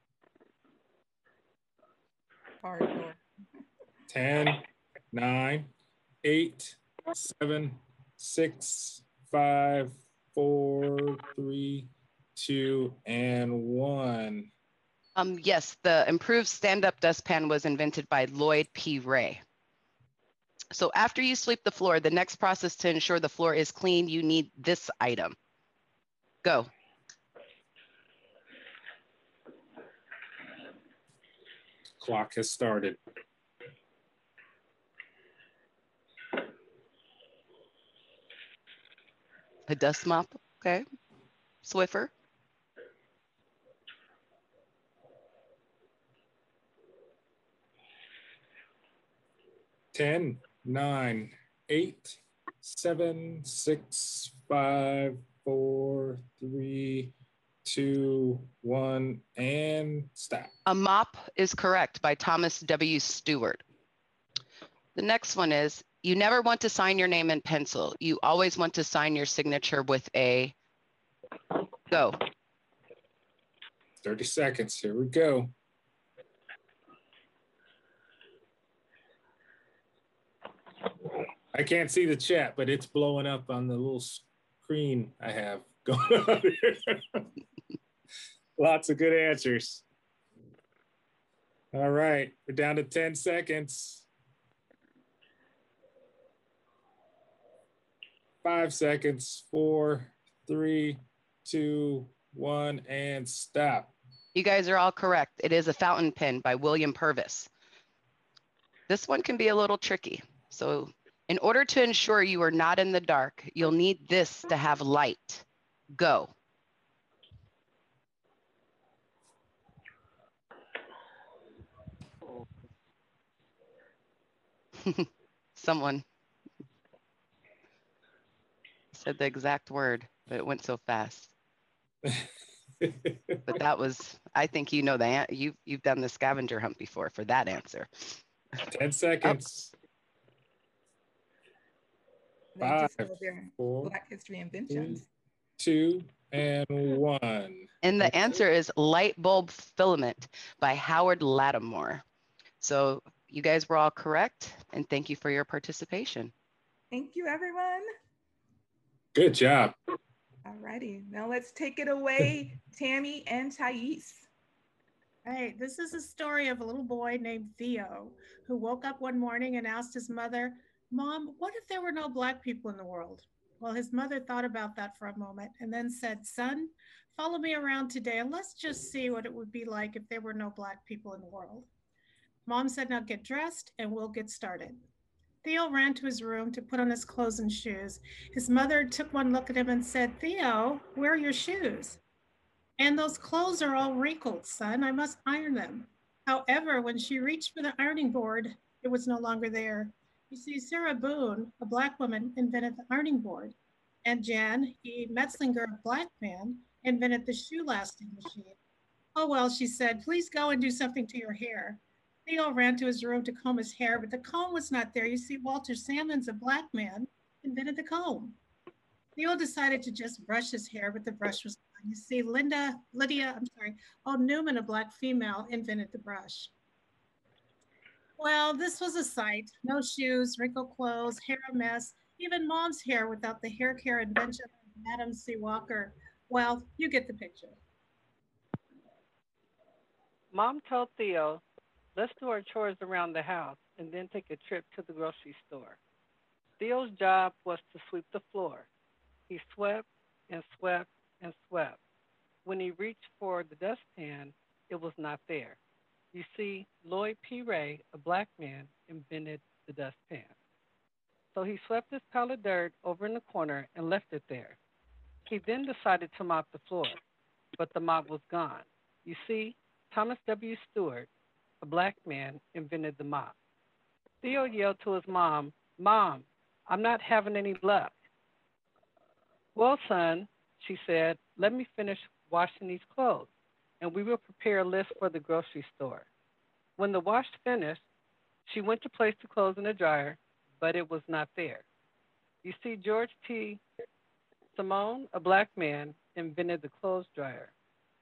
Hardcore. ten, nine, eight, seven, six, five, four, three, two, and one. Um, yes, the improved stand-up dustpan was invented by Lloyd P. Ray. So after you sweep the floor, the next process to ensure the floor is clean, you need this item. Go. Clock has started. A dust mop, okay. Swiffer. ten, nine, eight, seven, six, five, four, three, two, one, and stop. A mop is correct by Thomas W. Stewart. The next one is, you never want to sign your name in pencil. You always want to sign your signature with a go. thirty seconds, here we go. I can't see the chat, but it's blowing up on the little screen I have going on here. Lots of good answers. All right, we're down to ten seconds. Five seconds, four, three, two, one, and stop. You guys are all correct. It is a fountain pen by William Purvis. This one can be a little tricky. So in order to ensure you are not in the dark, you'll need this to have light. Go. Someone said the exact word, but it went so fast. But that was, I think you know that you you've done the scavenger hunt before for that answer. ten seconds. They Five, just know their four, Black History inventions. Two, and one. And the answer is light bulb filament by Howard Lattimore. So you guys were all correct, and thank you for your participation. Thank you, everyone. Good job. All righty, now let's take it away, Tammy and Thais. All right, this is a story of a little boy named Theo who woke up one morning and asked his mother, "Mom, what if there were no Black people in the world?" Well, his mother thought about that for a moment and then said, "Son, follow me around today and let's just see what it would be like if there were no Black people in the world." Mom said, "Now get dressed and we'll get started." Theo ran to his room to put on his clothes and shoes. His mother took one look at him and said, "Theo, where are your shoes?" "And those clothes are all wrinkled, son. I must iron them." However, when she reached for the ironing board, it was no longer there. You see, Sarah Boone, a Black woman, invented the ironing board. And Jan E. Metzlinger, a Black man, invented the shoe lasting machine. "Oh, well," she said, "please go and do something to your hair." Theo ran to his room to comb his hair, but the comb was not there. You see, Walter Salmons, a Black man, invented the comb. Theo decided to just brush his hair, but the brush was gone. You see, Linda, Lydia, I'm sorry, oh, Newman, a Black female, invented the brush. Well, this was a sight. No shoes, wrinkled clothes, hair a mess, even mom's hair without the hair care invention of Madam C. Walker. Well, you get the picture. Mom told Theo, let's do our chores around the house and then take a trip to the grocery store. Theo's job was to sweep the floor. He swept and swept and swept. When he reached for the dustpan, it was not there. You see, Lloyd P. Ray, a black man, invented the dustpan. So he swept his pile of dirt over in the corner and left it there. He then decided to mop the floor, but the mop was gone. You see, Thomas W. Stewart, a black man, invented the mop. Theo yelled to his mom, Mom, I'm not having any luck. Well, son, she said, let me finish washing these clothes, and we will prepare a list for the grocery store. When the wash finished, she went to place the clothes in the dryer, but it was not there. You see, George T. Simone, a black man, invented the clothes dryer.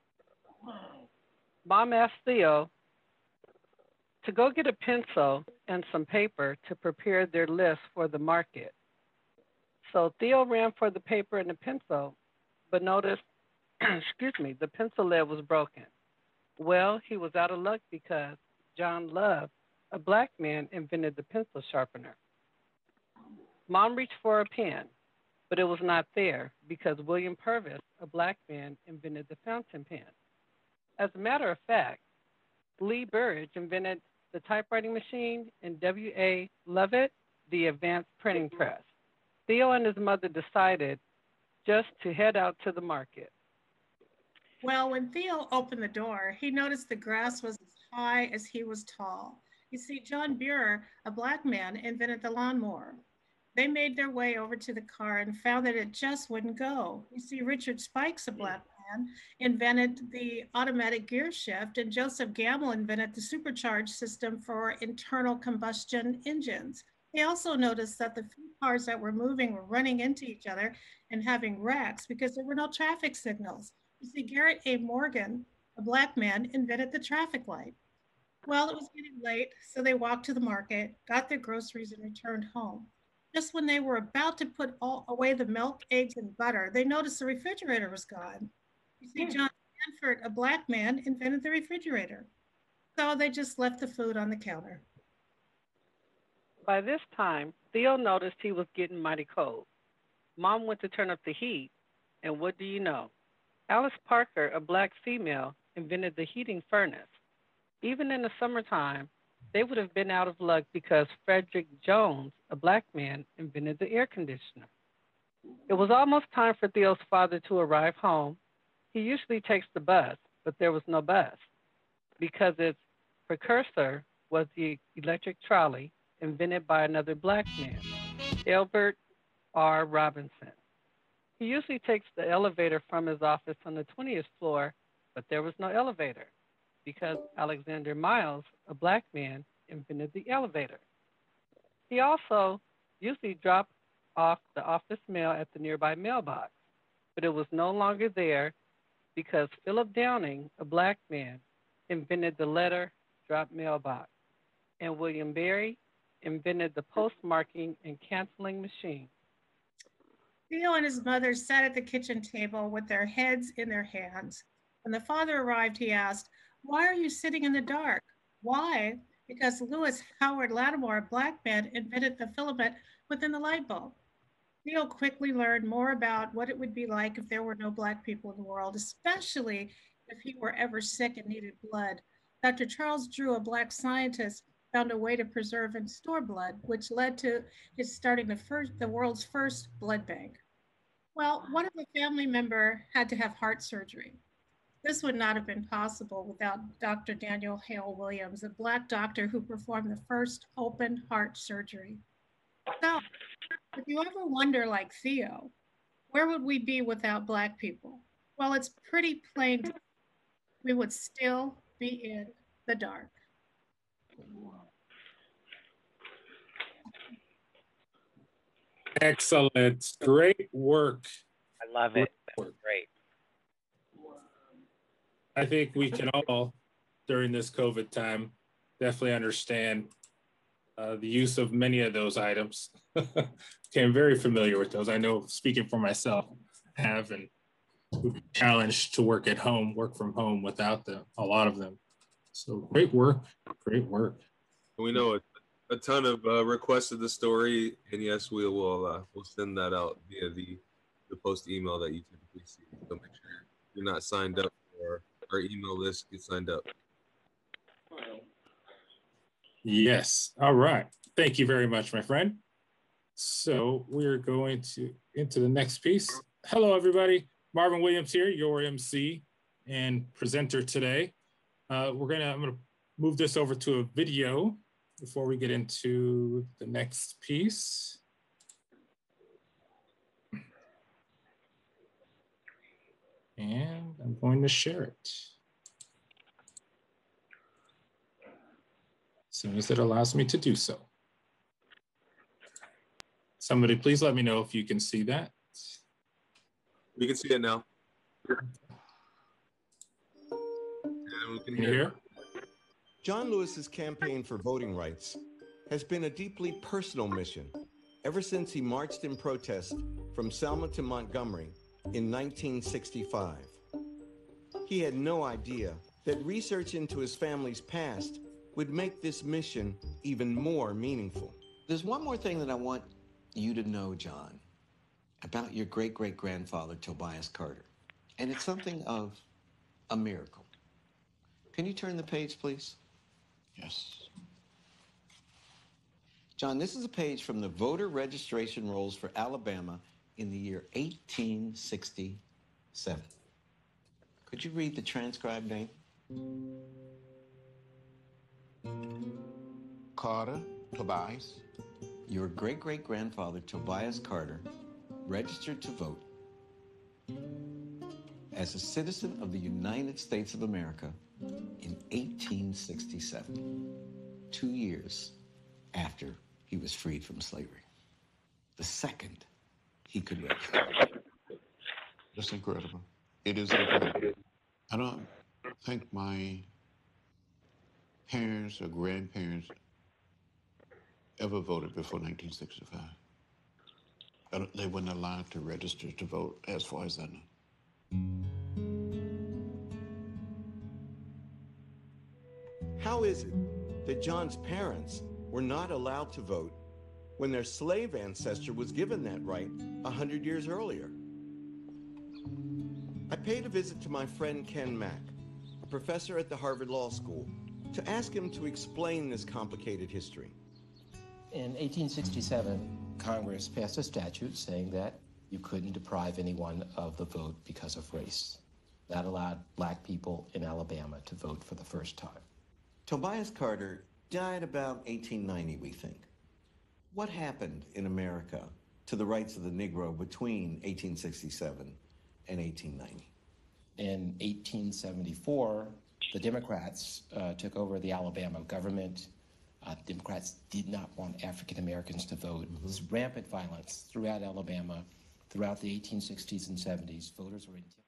Mom asked Theo to go get a pencil and some paper to prepare their list for the market. So Theo ran for the paper and the pencil, but noticed, excuse me, the pencil lead was broken. Well, he was out of luck because John Love, a black man, invented the pencil sharpener. Mom reached for a pen, but it was not there because William Purvis, a black man, invented the fountain pen. As a matter of fact, Lee Burridge invented the typewriting machine and W A Lovett the advanced printing press. Theo and his mother decided just to head out to the market. Well, when Theo opened the door, he noticed the grass was as high as he was tall. You see, John Buer, a black man, invented the lawnmower. They made their way over to the car and found that it just wouldn't go. You see, Richard Spikes, a black man, invented the automatic gear shift, and Joseph Gamble invented the supercharged system for internal combustion engines. They also noticed that the few cars that were moving were running into each other and having wrecks because there were no traffic signals. You see, Garrett A. Morgan, a black man, invented the traffic light. Well, it was getting late, so they walked to the market, got their groceries, and returned home. Just when they were about to put all away the milk, eggs, and butter, they noticed the refrigerator was gone. You see, John Stanford, a black man, invented the refrigerator. So they just left the food on the counter. By this time, Theo noticed he was getting mighty cold. Mom went to turn up the heat, and what do you know? Alice Parker, a black female, invented the heating furnace. Even in the summertime, they would have been out of luck because Frederick Jones, a black man, invented the air conditioner. It was almost time for Theo's father to arrive home. He usually takes the bus, but there was no bus because its precursor was the electric trolley invented by another black man, Elbert R. Robinson. He usually takes the elevator from his office on the twentieth floor, but there was no elevator because Alexander Miles, a black man, invented the elevator. He also usually dropped off the office mail at the nearby mailbox, but it was no longer there because Philip Downing, a black man, invented the letter drop mailbox, and William Berry invented the postmarking and canceling machine. Theo and his mother sat at the kitchen table with their heads in their hands. When the father arrived, he asked, "Why are you sitting in the dark?" Why? Because Lewis Howard Lattimore, a black man, invented the filament within the light bulb. Theo quickly learned more about what it would be like if there were no black people in the world, especially if he were ever sick and needed blood. Doctor Charles Drew, a black scientist, found a way to preserve and store blood, which led to his starting the first, the world's first blood bank. Well, one of the family member had to have heart surgery. This would not have been possible without Doctor Daniel Hale Williams, a black doctor who performed the first open heart surgery. So, if you ever wonder, like Theo, where would we be without black people? Well, it's pretty plain. We would still be in the dark. Excellent. Great work. I love it. That's great. I think we can all, during this COVID time, definitely understand uh, the use of many of those items. Okay, I'm very familiar with those. I know, speaking for myself, I have and challenged to work at home, work from home without them, a lot of them. So great work, great work. We know a, a ton of uh, requests of the story, and yes, we will uh, we'll send that out via the the post email that you typically see. So make sure you're not signed up for our email list. Get signed up. Yes. All right. Thank you very much, my friend. So we're going to into the next piece. Hello, everybody. Marvin Williams here, your M C and presenter today. Uh, we're gonna I'm gonna move this over to a video before we get into the next piece. And I'm going to share it as soon as it allows me to do so. Somebody please let me know if you can see that. We can see it now. And we can hear. John Lewis's campaign for voting rights has been a deeply personal mission ever since he marched in protest from Selma to Montgomery in nineteen sixty-five. He had no idea that research into his family's past would make this mission even more meaningful. There's one more thing that I want you to know, John, about your great-great-grandfather, Tobias Carter. And it's something of a miracle. Can you turn the page, please? Yes. John, this is a page from the voter registration rolls for Alabama in the year eighteen sixty-seven. Could you read the transcribed name? Carter, Tobias. Your great-great-grandfather, Tobias Carter, registered to vote as a citizen of the United States of America in eighteen sixty-seven, two years after he was freed from slavery. The second he could register. That's incredible. It is incredible. I don't think my parents or grandparents ever voted before nineteen sixty-five. I don't, they weren't allowed to register to vote, as far as I know. How is it that John's parents were not allowed to vote when their slave ancestor was given that right a hundred years earlier? I paid a visit to my friend Ken Mack, a professor at the Harvard Law School, to ask him to explain this complicated history. In eighteen sixty-seven, Congress passed a statute saying that you couldn't deprive anyone of the vote because of race. That allowed black people in Alabama to vote for the first time. Tobias Carter died about eighteen ninety, we think. What happened in America to the rights of the Negro between eighteen sixty-seven and eighteen ninety? In eighteen seventy-four, the Democrats uh, took over the Alabama government. Uh, Democrats did not want African Americans to vote. Mm-hmm. There was rampant violence throughout Alabama throughout the eighteen sixties and seventies. Voters were intimidated.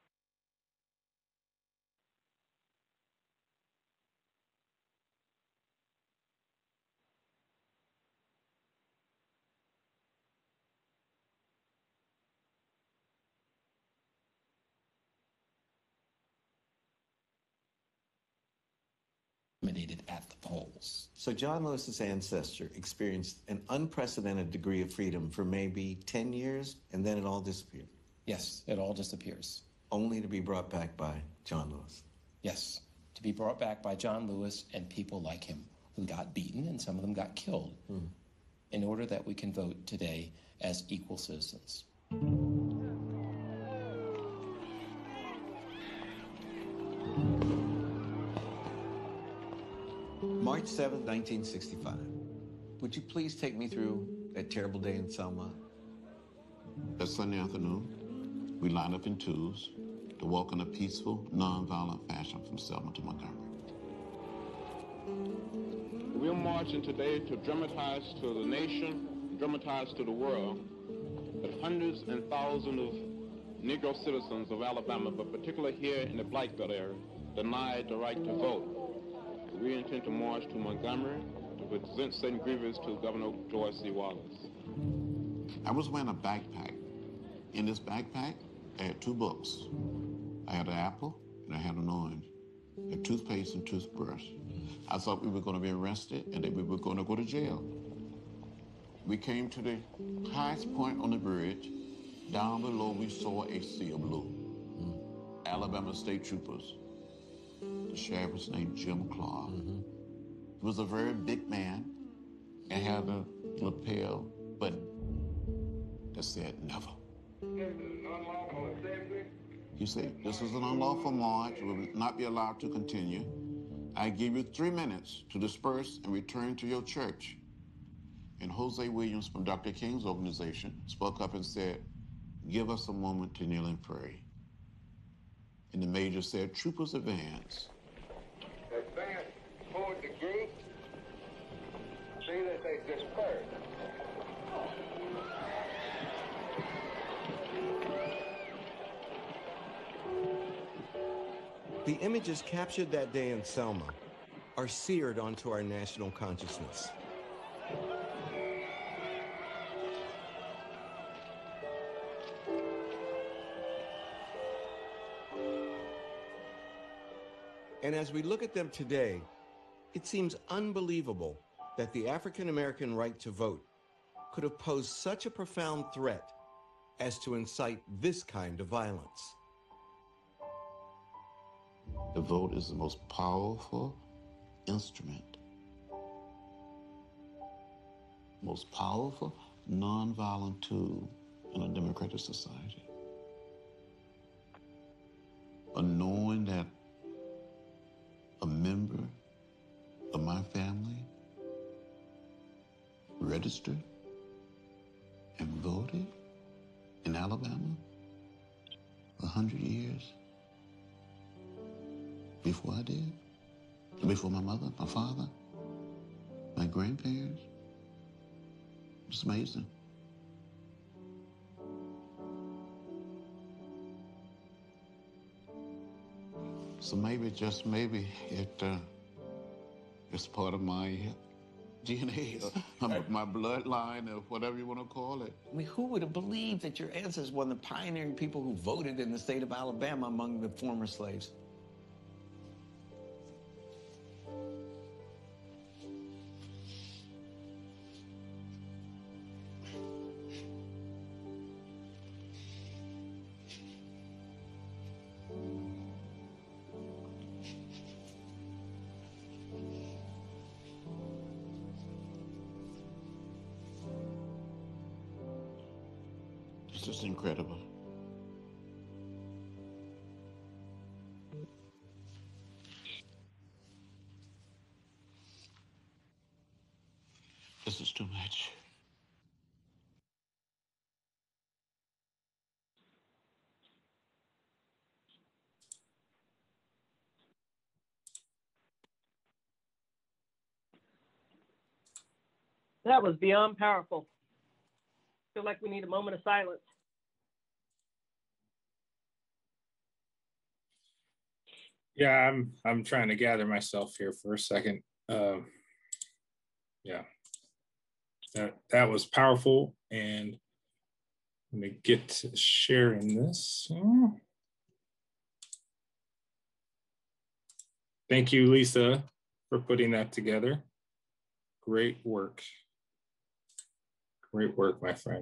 At the polls. So John Lewis's ancestor experienced an unprecedented degree of freedom for maybe ten years, and then it all disappeared. Yes, it all disappears. Only to be brought back by John Lewis. Yes, to be brought back by John Lewis and people like him who got beaten and some of them got killed mm. in order that we can vote today as equal citizens. March seventh, nineteen sixty-five. Would you please take me through that terrible day in Selma? That Sunday afternoon, we lined up in twos to walk in a peaceful, nonviolent fashion from Selma to Montgomery. We're marching today to dramatize to the nation, dramatize to the world, that hundreds and thousands of Negro citizens of Alabama, but particularly here in the Black Belt area, denied the right to vote. We intend to march to Montgomery with Saint Grievous to Governor George C. Wallace. I was wearing a backpack. In this backpack, I had two books. I had an apple and I had an orange, a toothpaste and toothbrush. I thought we were going to be arrested and that we were going to go to jail. We came to the highest point on the bridge. Down below, we saw a sea of blue. Mm. Alabama State Troopers. The sheriff was named Jim Clark. Mm-hmm. He was a very big man and had a lapel button that said never. He said, this is an unlawful march. We will not be allowed to continue. I give you three minutes to disperse and return to your church. And Jose Williams from Doctor King's organization spoke up and said, give us a moment to kneel and pray. And the major said, troopers advance. Advance toward the gate. See that they disperse. The images captured that day in Selma are seared onto our national consciousness. And as we look at them today, it seems unbelievable that the African American right to vote could have posed such a profound threat as to incite this kind of violence. The vote is the most powerful instrument, most powerful nonviolent tool in a democratic society. But knowing that a member of my family registered and voted in Alabama a hundred years before I did, before my mother, my father, my grandparents. It's amazing. So maybe, just maybe, it uh, it's part of my D N A, uh, my bloodline, or whatever you want to call it. I mean, who would have believed that your ancestors were the pioneering people who voted in the state of Alabama among the former slaves? It's just incredible. This is too much. That was beyond powerful. I feel like we need a moment of silence. Yeah, I'm I'm trying to gather myself here for a second. Um, yeah, that that was powerful, and let me get to sharing this. Thank you, Lisa, for putting that together. Great work. Great work, my friend.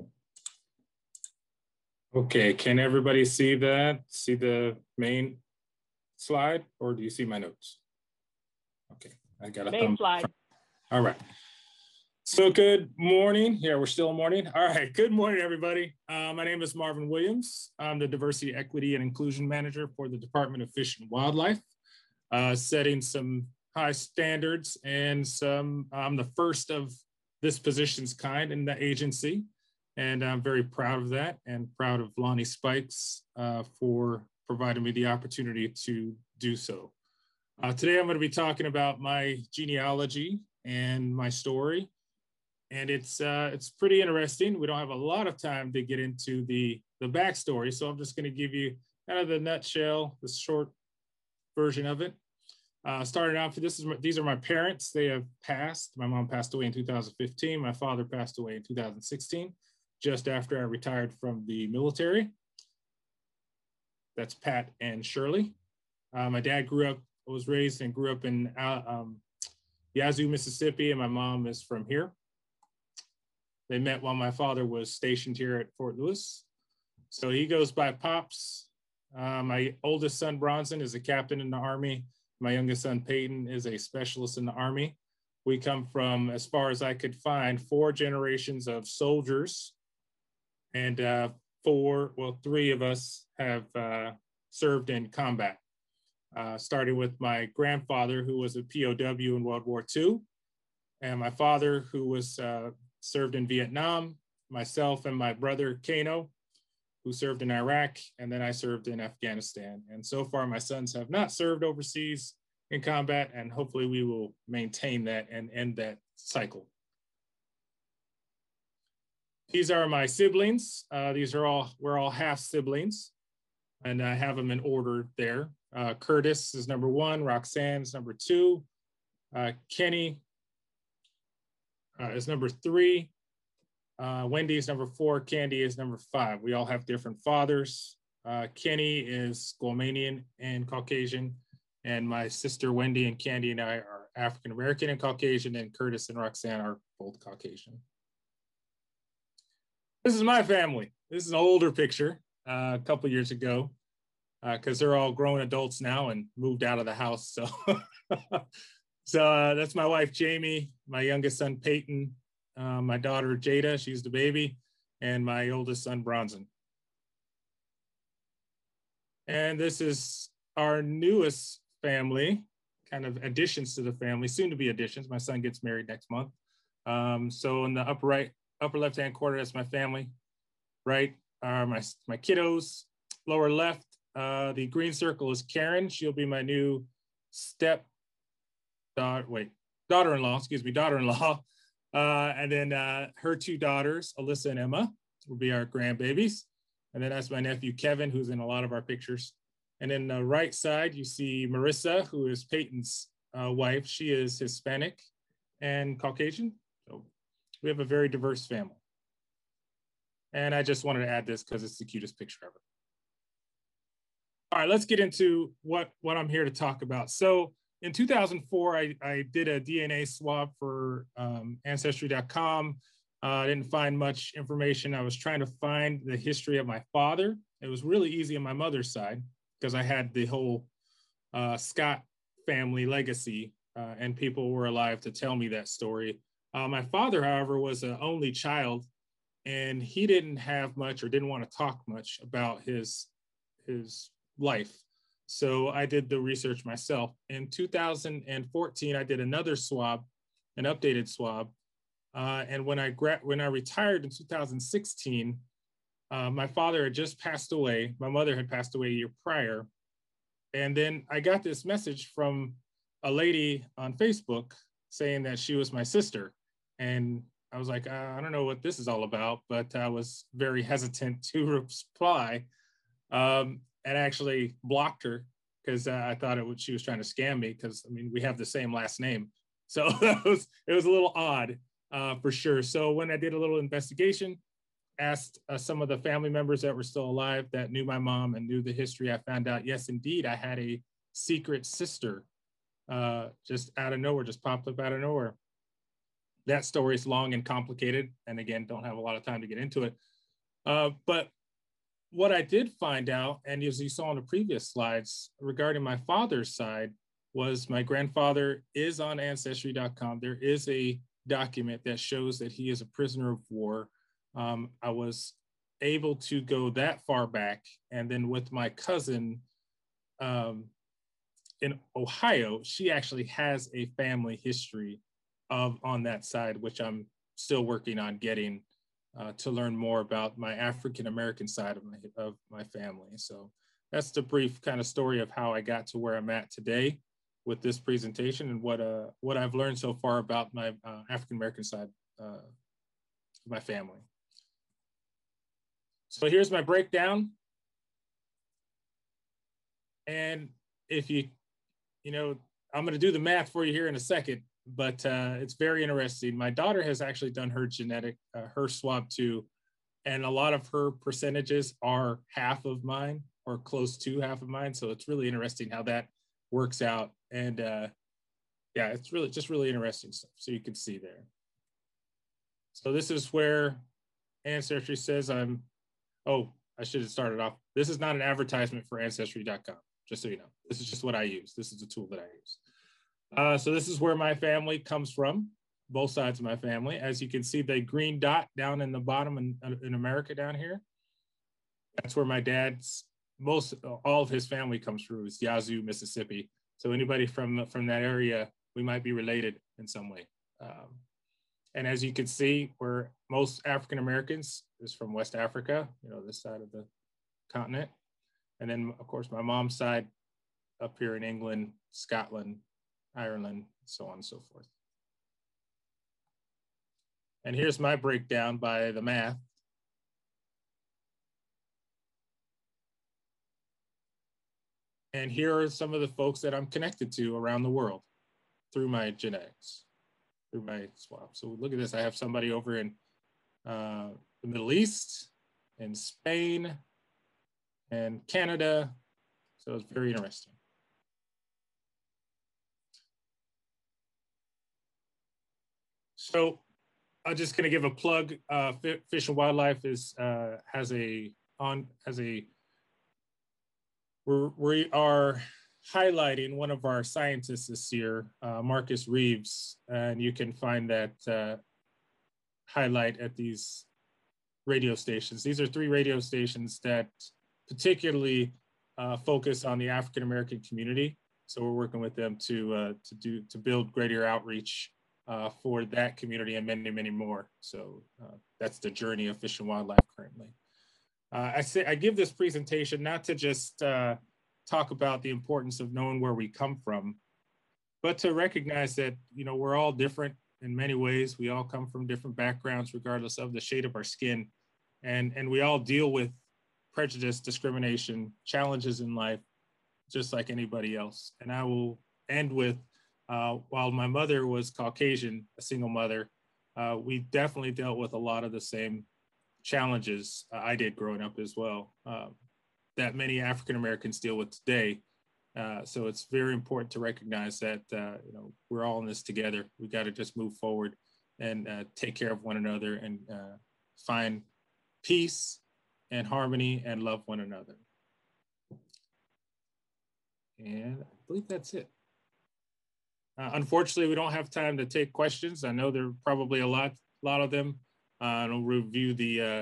Okay, can everybody see that? See the main slide, or do you see my notes? Okay, I got a main thumb. slide. All right. So good morning. Yeah, we're still morning. All right, good morning, everybody. Uh, my name is Marvin Williams. I'm the Diversity, Equity, and Inclusion Manager for the Department of Fish and Wildlife, uh, setting some high standards and some, I'm the first of this position's kind in the agency. And I'm very proud of that, and proud of Lonnie Spikes uh, for providing me the opportunity to do so. Uh, today, I'm going to be talking about my genealogy and my story. And it's uh, it's pretty interesting. We don't have a lot of time to get into the, the backstory, so I'm just going to give you kind of the nutshell, the short version of it. Uh, started off, this is these are my parents. They have passed. My mom passed away in two thousand fifteen. My father passed away in two thousand sixteen, just after I retired from the military. That's Pat and Shirley. Uh, my dad grew up, was raised and grew up in uh, um, Yazoo, Mississippi, and my mom is from here. They met while my father was stationed here at Fort Lewis. So he goes by Pops. Uh, my oldest son, Bronson, is a captain in the Army. My youngest son, Peyton, is a specialist in the Army. We come from, as far as I could find, four generations of soldiers, and uh, four, well, three of us have uh, served in combat. Uh, starting with my grandfather, who was a P O W in World War Two, and my father, who was uh, served in Vietnam, myself and my brother, Kano, who served in Iraq, and then I served in Afghanistan. And so far, my sons have not served overseas in combat, and hopefully we will maintain that and end that cycle. These are my siblings. Uh, these are all, we're all half siblings, and I have them in order there. Uh, Curtis is number one, Roxanne is number two, uh, Kenny uh, is number three, uh, Wendy is number four, Candy is number five. We all have different fathers. Uh, Kenny is Guamanian and Caucasian, and my sister Wendy and Candy and I are African-American and Caucasian, and Curtis and Roxanne are both Caucasian. This is my family. This is an older picture, uh, a couple years ago, because uh, they're all grown adults now and moved out of the house. So, so uh, that's my wife, Jamie, my youngest son, Peyton, uh, my daughter, Jada, she's the baby, and my oldest son, Bronson. And this is our newest family, kind of additions to the family, soon to be additions. My son gets married next month. Um, so in the upper right, upper left-hand corner, that's my family. Right are my, my kiddos. Lower left, uh, the green circle is Karen. She'll be my new step daughter, wait, daughter-in-law, excuse me, daughter-in-law. Uh, and then uh, her two daughters, Alyssa and Emma, will be our grandbabies. And then that's my nephew, Kevin, who's in a lot of our pictures. And then the right side, you see Marissa, who is Peyton's uh, wife. She is Hispanic and Caucasian. So we have a very diverse family. And I just wanted to add this because it's the cutest picture ever. All right, let's get into what, what I'm here to talk about. So in two thousand four, I, I did a D N A swab for um, Ancestry dot com. Uh, I didn't find much information. I was trying to find the history of my father. It was really easy on my mother's side because I had the whole uh, Scott family legacy uh, and people were alive to tell me that story. Uh, my father, however, was an only child, and he didn't have much or didn't want to talk much about his, his life. So I did the research myself. In two thousand fourteen, I did another swab, an updated swab. Uh, and when I, when I retired in two thousand sixteen, uh, my father had just passed away. My mother had passed away a year prior. And then I got this message from a lady on Facebook saying that she was my sister. And I was like, uh, I don't know what this is all about, but I was very hesitant to reply. Um, and actually blocked her because uh, I thought it was, she was trying to scam me because, I mean, we have the same last name. So it was, it was a little odd uh, for sure. So when I did a little investigation, asked uh, some of the family members that were still alive that knew my mom and knew the history, I found out, yes, indeed, I had a secret sister uh, just out of nowhere, just popped up out of nowhere. That story is long and complicated. And again, don't have a lot of time to get into it. Uh, but what I did find out, and as you saw in the previous slides regarding my father's side, was my grandfather is on Ancestry dot com. There is a document that shows that he is a prisoner of war. Um, I was able to go that far back. And then with my cousin um, in Ohio, she actually has a family history of on that side, which I'm still working on getting uh, to learn more about my African-American side of my, of my family. So that's the brief kind of story of how I got to where I'm at today with this presentation and what, uh, what I've learned so far about my uh, African-American side uh, of my family. So here's my breakdown. And if you, you know, I'm going to do the math for you here in a second, but uh, it's very interesting. My daughter has actually done her genetic, uh, her swab too, and a lot of her percentages are half of mine or close to half of mine. So it's really interesting how that works out. And uh, yeah, it's really just really interesting stuff. So you can see there. So this is where Ancestry says I'm, oh, I should have started off. This is not an advertisement for Ancestry dot com, just so you know. This is just what I use. This is the tool that I use. Uh, so this is where my family comes from, both sides of my family. As you can see, the green dot down in the bottom in, in America down here, that's where my dad's, most, all of his family comes through, is Yazoo, Mississippi. So anybody from, from that area, we might be related in some way. Um, and as you can see, where most African Americans is from West Africa, you know, this side of the continent. And then of course, my mom's side up here in England, Scotland, Ireland, so on and so forth. And here's my breakdown by the math. And here are some of the folks that I'm connected to around the world through my genetics, through my swab. So look at this, I have somebody over in uh, the Middle East, in Spain, and Canada. So it's very interesting. So I'm just going to give a plug. Uh, Fish and Wildlife is uh, has a on has a we're, we are highlighting one of our scientists this year, uh, Marcus Reeves, and you can find that uh, highlight at these radio stations. These are three radio stations that particularly uh, focus on the African American community. So we're working with them to uh, to do to build greater outreach Uh, for that community and many, many more. So uh, that's the journey of Fish and Wildlife currently. Uh, I say I give this presentation not to just uh, talk about the importance of knowing where we come from, but to recognize that, you know, we're all different in many ways. We all come from different backgrounds, regardless of the shade of our skin. And, and we all deal with prejudice, discrimination, challenges in life, just like anybody else. And I will end with, Uh, while my mother was Caucasian, a single mother, uh, we definitely dealt with a lot of the same challenges uh, I did growing up as well, uh, that many African Americans deal with today. Uh, so it's very important to recognize that uh, you know, we're all in this together. We got to just move forward and uh, take care of one another and uh, find peace and harmony and love one another. And I believe that's it. Uh, unfortunately, we don't have time to take questions. I know there are probably a lot, lot of them. Uh, I'll review the uh,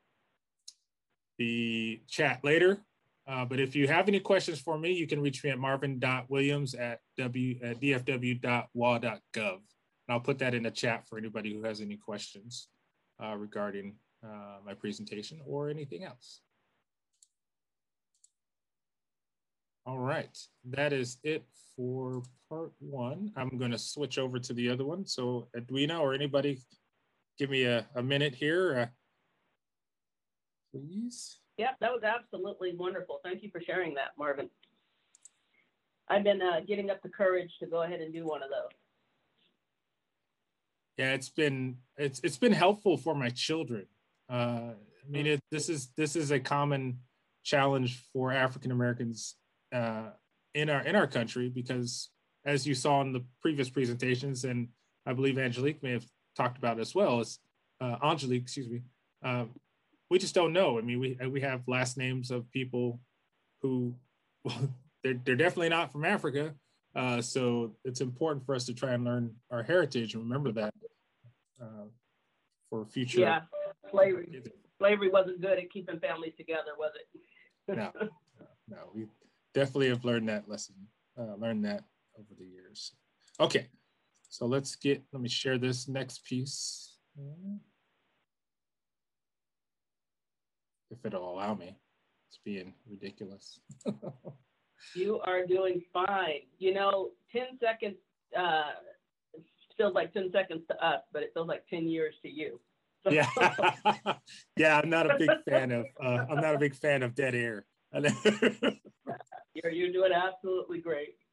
the chat later. Uh, but if you have any questions for me, you can reach me at marvin dot williams at w at d f w dot w a dot gov, and I'll put that in the chat for anybody who has any questions uh, regarding uh, my presentation or anything else. All right, that is it for part one. I'm going to switch over to the other one. So Edwina or anybody, give me a, a minute here, uh, please. Yep, that was absolutely wonderful. Thank you for sharing that, Marvin. I've been uh, getting up the courage to go ahead and do one of those. Yeah, it's been it's it's been helpful for my children. Uh, I mean, it, this is this is a common challenge for African Americans uh, in our in our country, because as you saw in the previous presentations, and I believe Angelique may have talked about it as well, is uh, Angelique, excuse me. Uh, we just don't know. I mean, we we have last names of people who, well, they're they're definitely not from Africa. Uh, so it's important for us to try and learn our heritage and remember that uh, for future. Yeah, slavery. Slavery wasn't good at keeping families together, was it? no, no, no, we definitely have learned that lesson, uh, learned that over the years. Okay, so let's get, let me share this next piece. If it'll allow me. It's being ridiculous. You are doing fine. You know, ten seconds uh, feels like ten seconds to us, but it feels like ten years to you. Yeah, yeah. I'm not a big fan of. Uh, I'm not a big fan of dead air. you're you're doing absolutely great.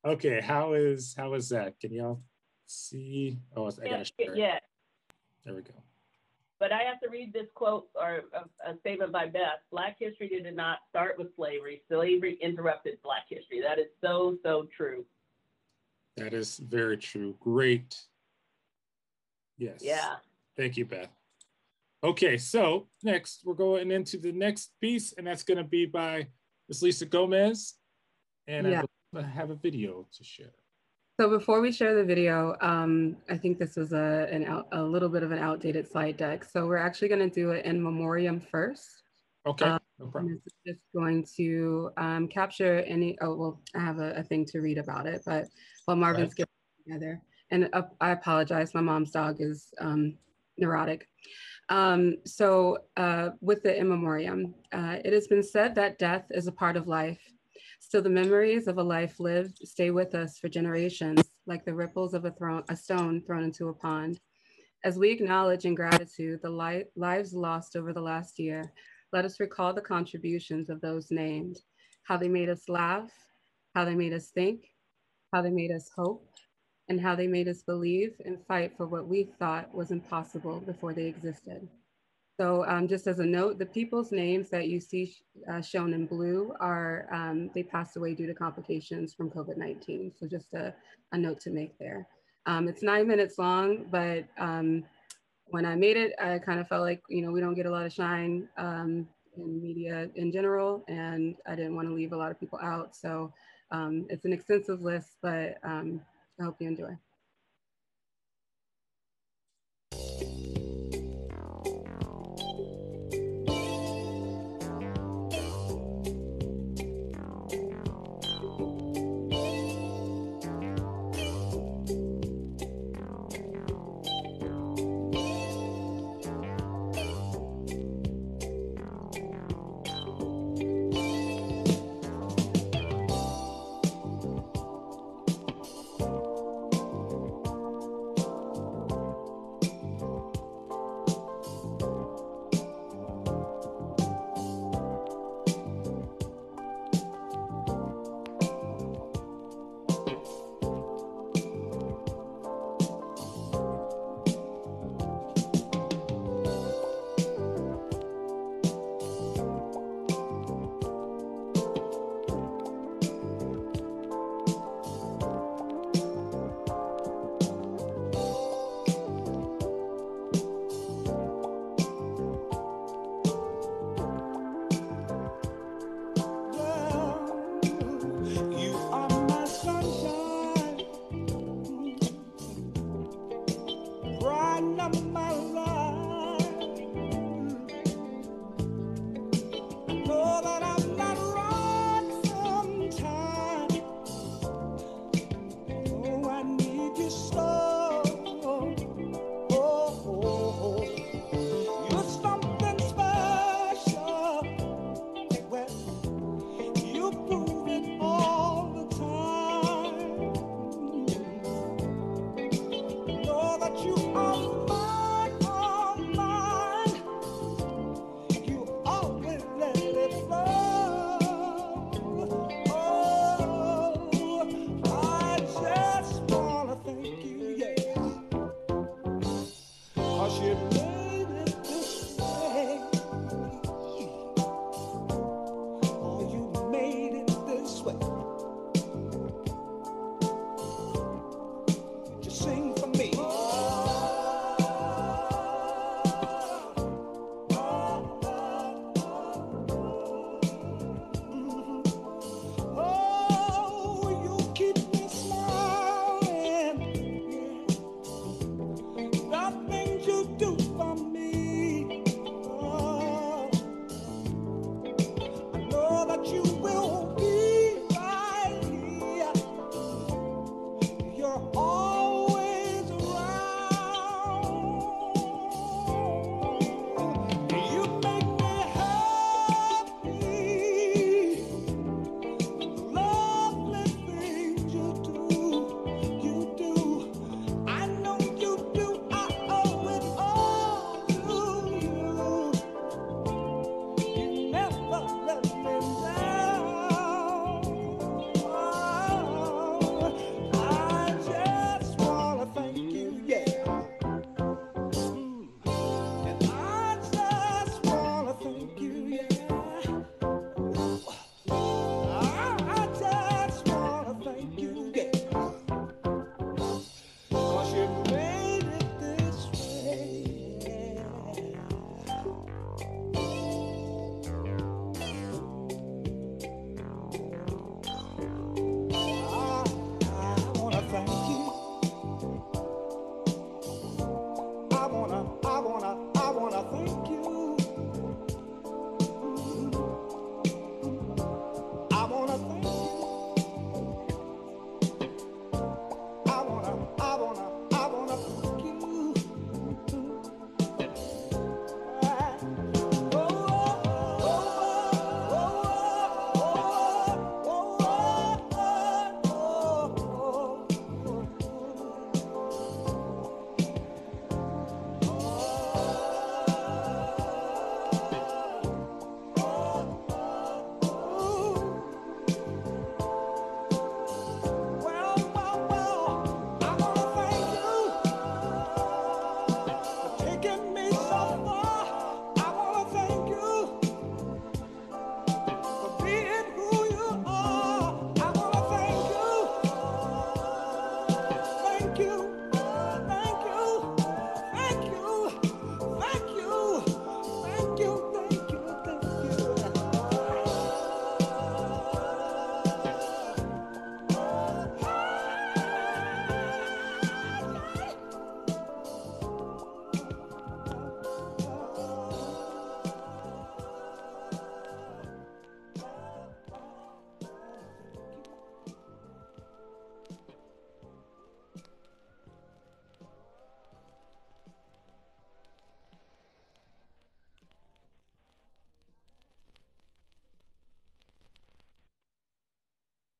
Okay, how is how is that? Can y'all see? Oh, I gotta share. Yeah. There we go. But I have to read this quote or a, a statement by Beth. Black history did not start with slavery. Slavery interrupted Black history. That is so, so true. That is very true. Great. Yes. Yeah. Thank you, Beth. Okay, so next we're going into the next piece, and that's going to be by Miss Lisa Gomez. And Yeah. I have a video to share. So before we share the video, um, I think this was a, an out, a little bit of an outdated slide deck. So we're actually going to do it in memoriam first. Okay, um, no problem. This is just going to um, capture any, oh, well, I have a, a thing to read about it, but while Marvin's Right. getting it together, and uh, I apologize, my mom's dog is um, neurotic. Um, so uh, with the in memoriam, uh, it has been said that death is a part of life. Still, the memories of a life lived stay with us for generations, like the ripples of a, thrown, a stone thrown into a pond. As we acknowledge in gratitude the li lives lost over the last year, let us recall the contributions of those named, how they made us laugh, how they made us think, how they made us hope, and how they made us believe and fight for what we thought was impossible before they existed. So um, just as a note, the people's names that you see uh, shown in blue are, um, they passed away due to complications from COVID nineteen. So just a, a note to make there. Um, it's nine minutes long, but um, when I made it, I kind of felt like, you know, we don't get a lot of shine um, in media in general, and I didn't want to leave a lot of people out. So um, it's an extensive list, but um, I hope you enjoy.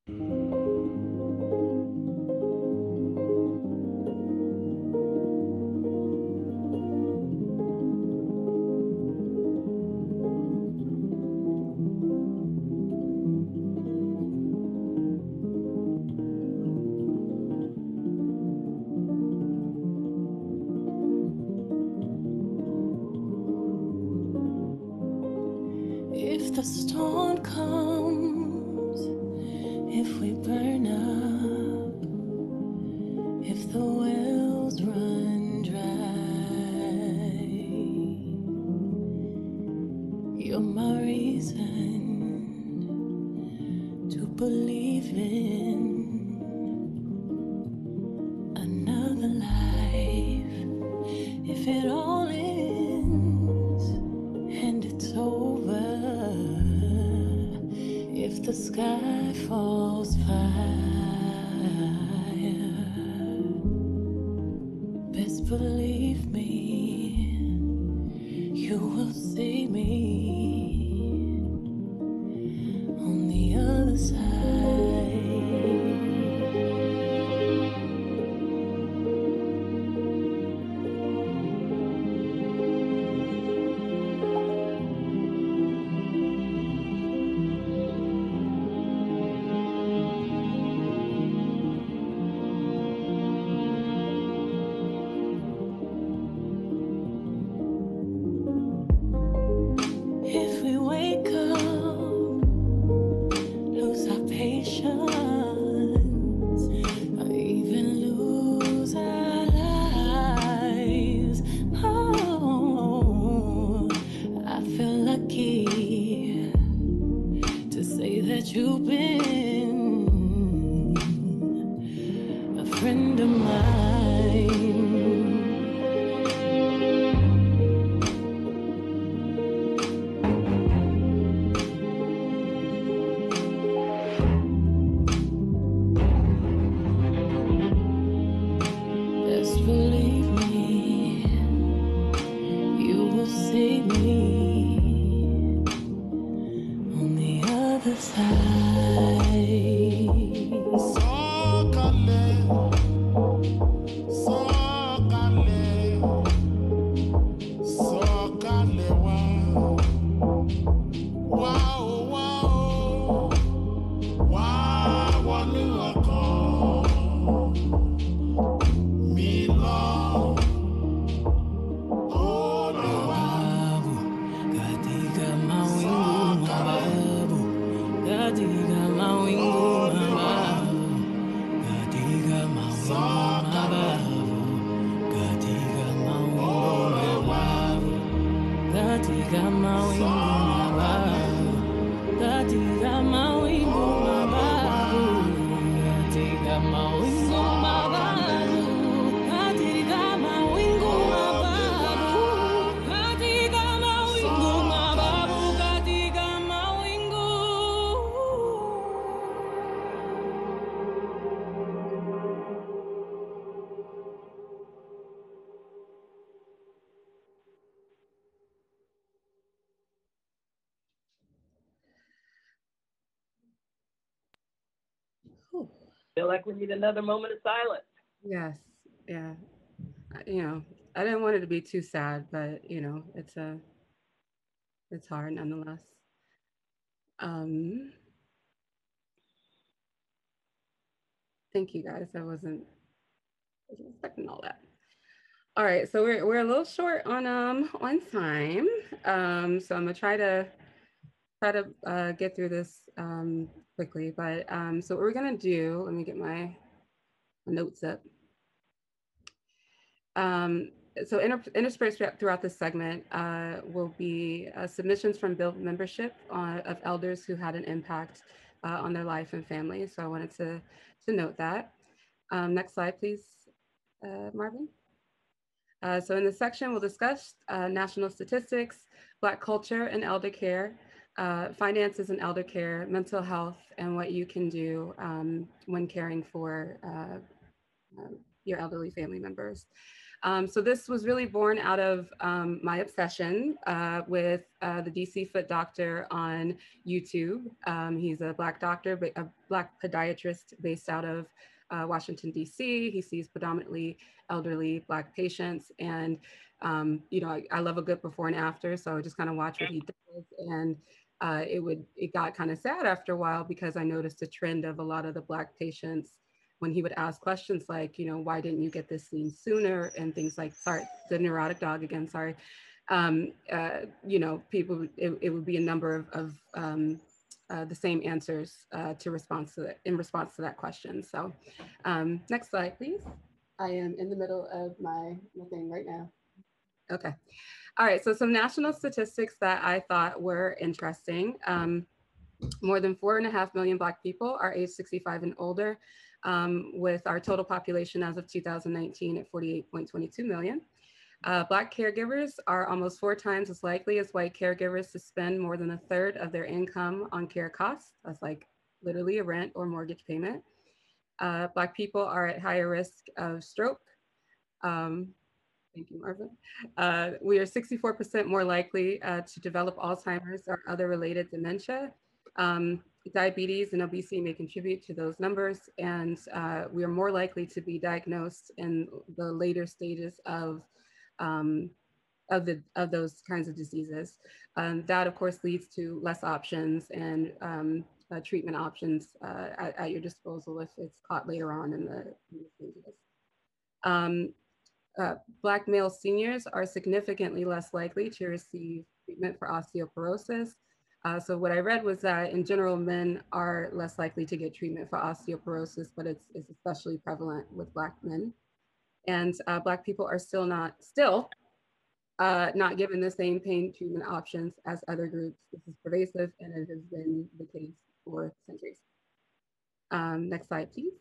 If the storm comes, if we burn up, if the wells run dry, you're my reason to believe in another life. If it all ends and it's over, if the sky falls fire, best believe me, you will see me on the other side. If we wake up, lose our patience, or even lose our lives, oh, I feel lucky to say that you've been a friend of mine. Just believe me, you will see me on the other side. Sokale, wow, wow, wow, wow, wanuako, mi love, oh no, wow, Katika mawingu mababu, katika mawingu mababu, katika mawingu mababu, katika mawingu mababu, katika mawingu mababu, katika mawingu mababu, katika mawingu mababu, katika mawingu mababu, katika mawingu mababu, katika mawingu. Feel like we need another moment of silence. Yes, yeah. I- You know, I didn't want it to be too sad, but you know, it's a, it's hard nonetheless. Um, thank you guys. I wasn't, wasn't expecting all that. All right, so we're we're a little short on um on time. Um, so I'm gonna try to try to uh, get through this um quickly. But um, so what we're gonna do? Let me get my notes up. Um, so inter interspersed throughout this segment uh, will be uh, submissions from Build membership on, of elders who had an impact uh, on their life and family. So I wanted to, to note that. Um, next slide, please, uh, Marvin. Uh, so in this section, we'll discuss uh, national statistics, Black culture and elder care, uh, finances and elder care, mental health, and what you can do um, when caring for uh, uh, your elderly family members. Um, so this was really born out of um, my obsession uh, with uh, the D C Foot Doctor on YouTube. Um, he's a Black doctor, but a Black podiatrist based out of uh, Washington, D C. He sees predominantly elderly Black patients. And, um, you know, I, I love a good before and after. So I just kind of watch what he does. And uh, it would, it got kind of sad after a while because I noticed a trend of a lot of the Black patients when he would ask questions like, you know, why didn't you get this seen sooner? And things like, sorry, the neurotic dog again, sorry. Um, uh, you know, people, it, it would be a number of, of um, uh, the same answers uh, to response to that, in response to that question. So um, next slide, please. I am in the middle of my, my thing right now. Okay. All right, so some national statistics that I thought were interesting. Um, more than four and a half million Black people are age sixty-five and older, um, with our total population as of two thousand nineteen at forty-eight point two two million. Uh, Black caregivers are almost four times as likely as white caregivers to spend more than a third of their income on care costs. That's like literally a rent or mortgage payment. Uh, Black people are at higher risk of stroke. Um, Thank you, Marvin. Uh, we are sixty-four percent more likely uh, to develop Alzheimer's or other related dementia. Um, diabetes and obesity may contribute to those numbers, and uh, we are more likely to be diagnosed in the later stages of, um, of, the, of those kinds of diseases. Um, that, of course, leads to less options and um, uh, treatment options uh, at, at your disposal if it's caught later on in the, in the stages. Um, Uh, Black male seniors are significantly less likely to receive treatment for osteoporosis. Uh, so what I read was that in general, men are less likely to get treatment for osteoporosis, but it's, it's especially prevalent with Black men. And uh, Black people are still not, still uh, not given the same pain treatment options as other groups. This is pervasive and it has been the case for centuries. Um, next slide, please.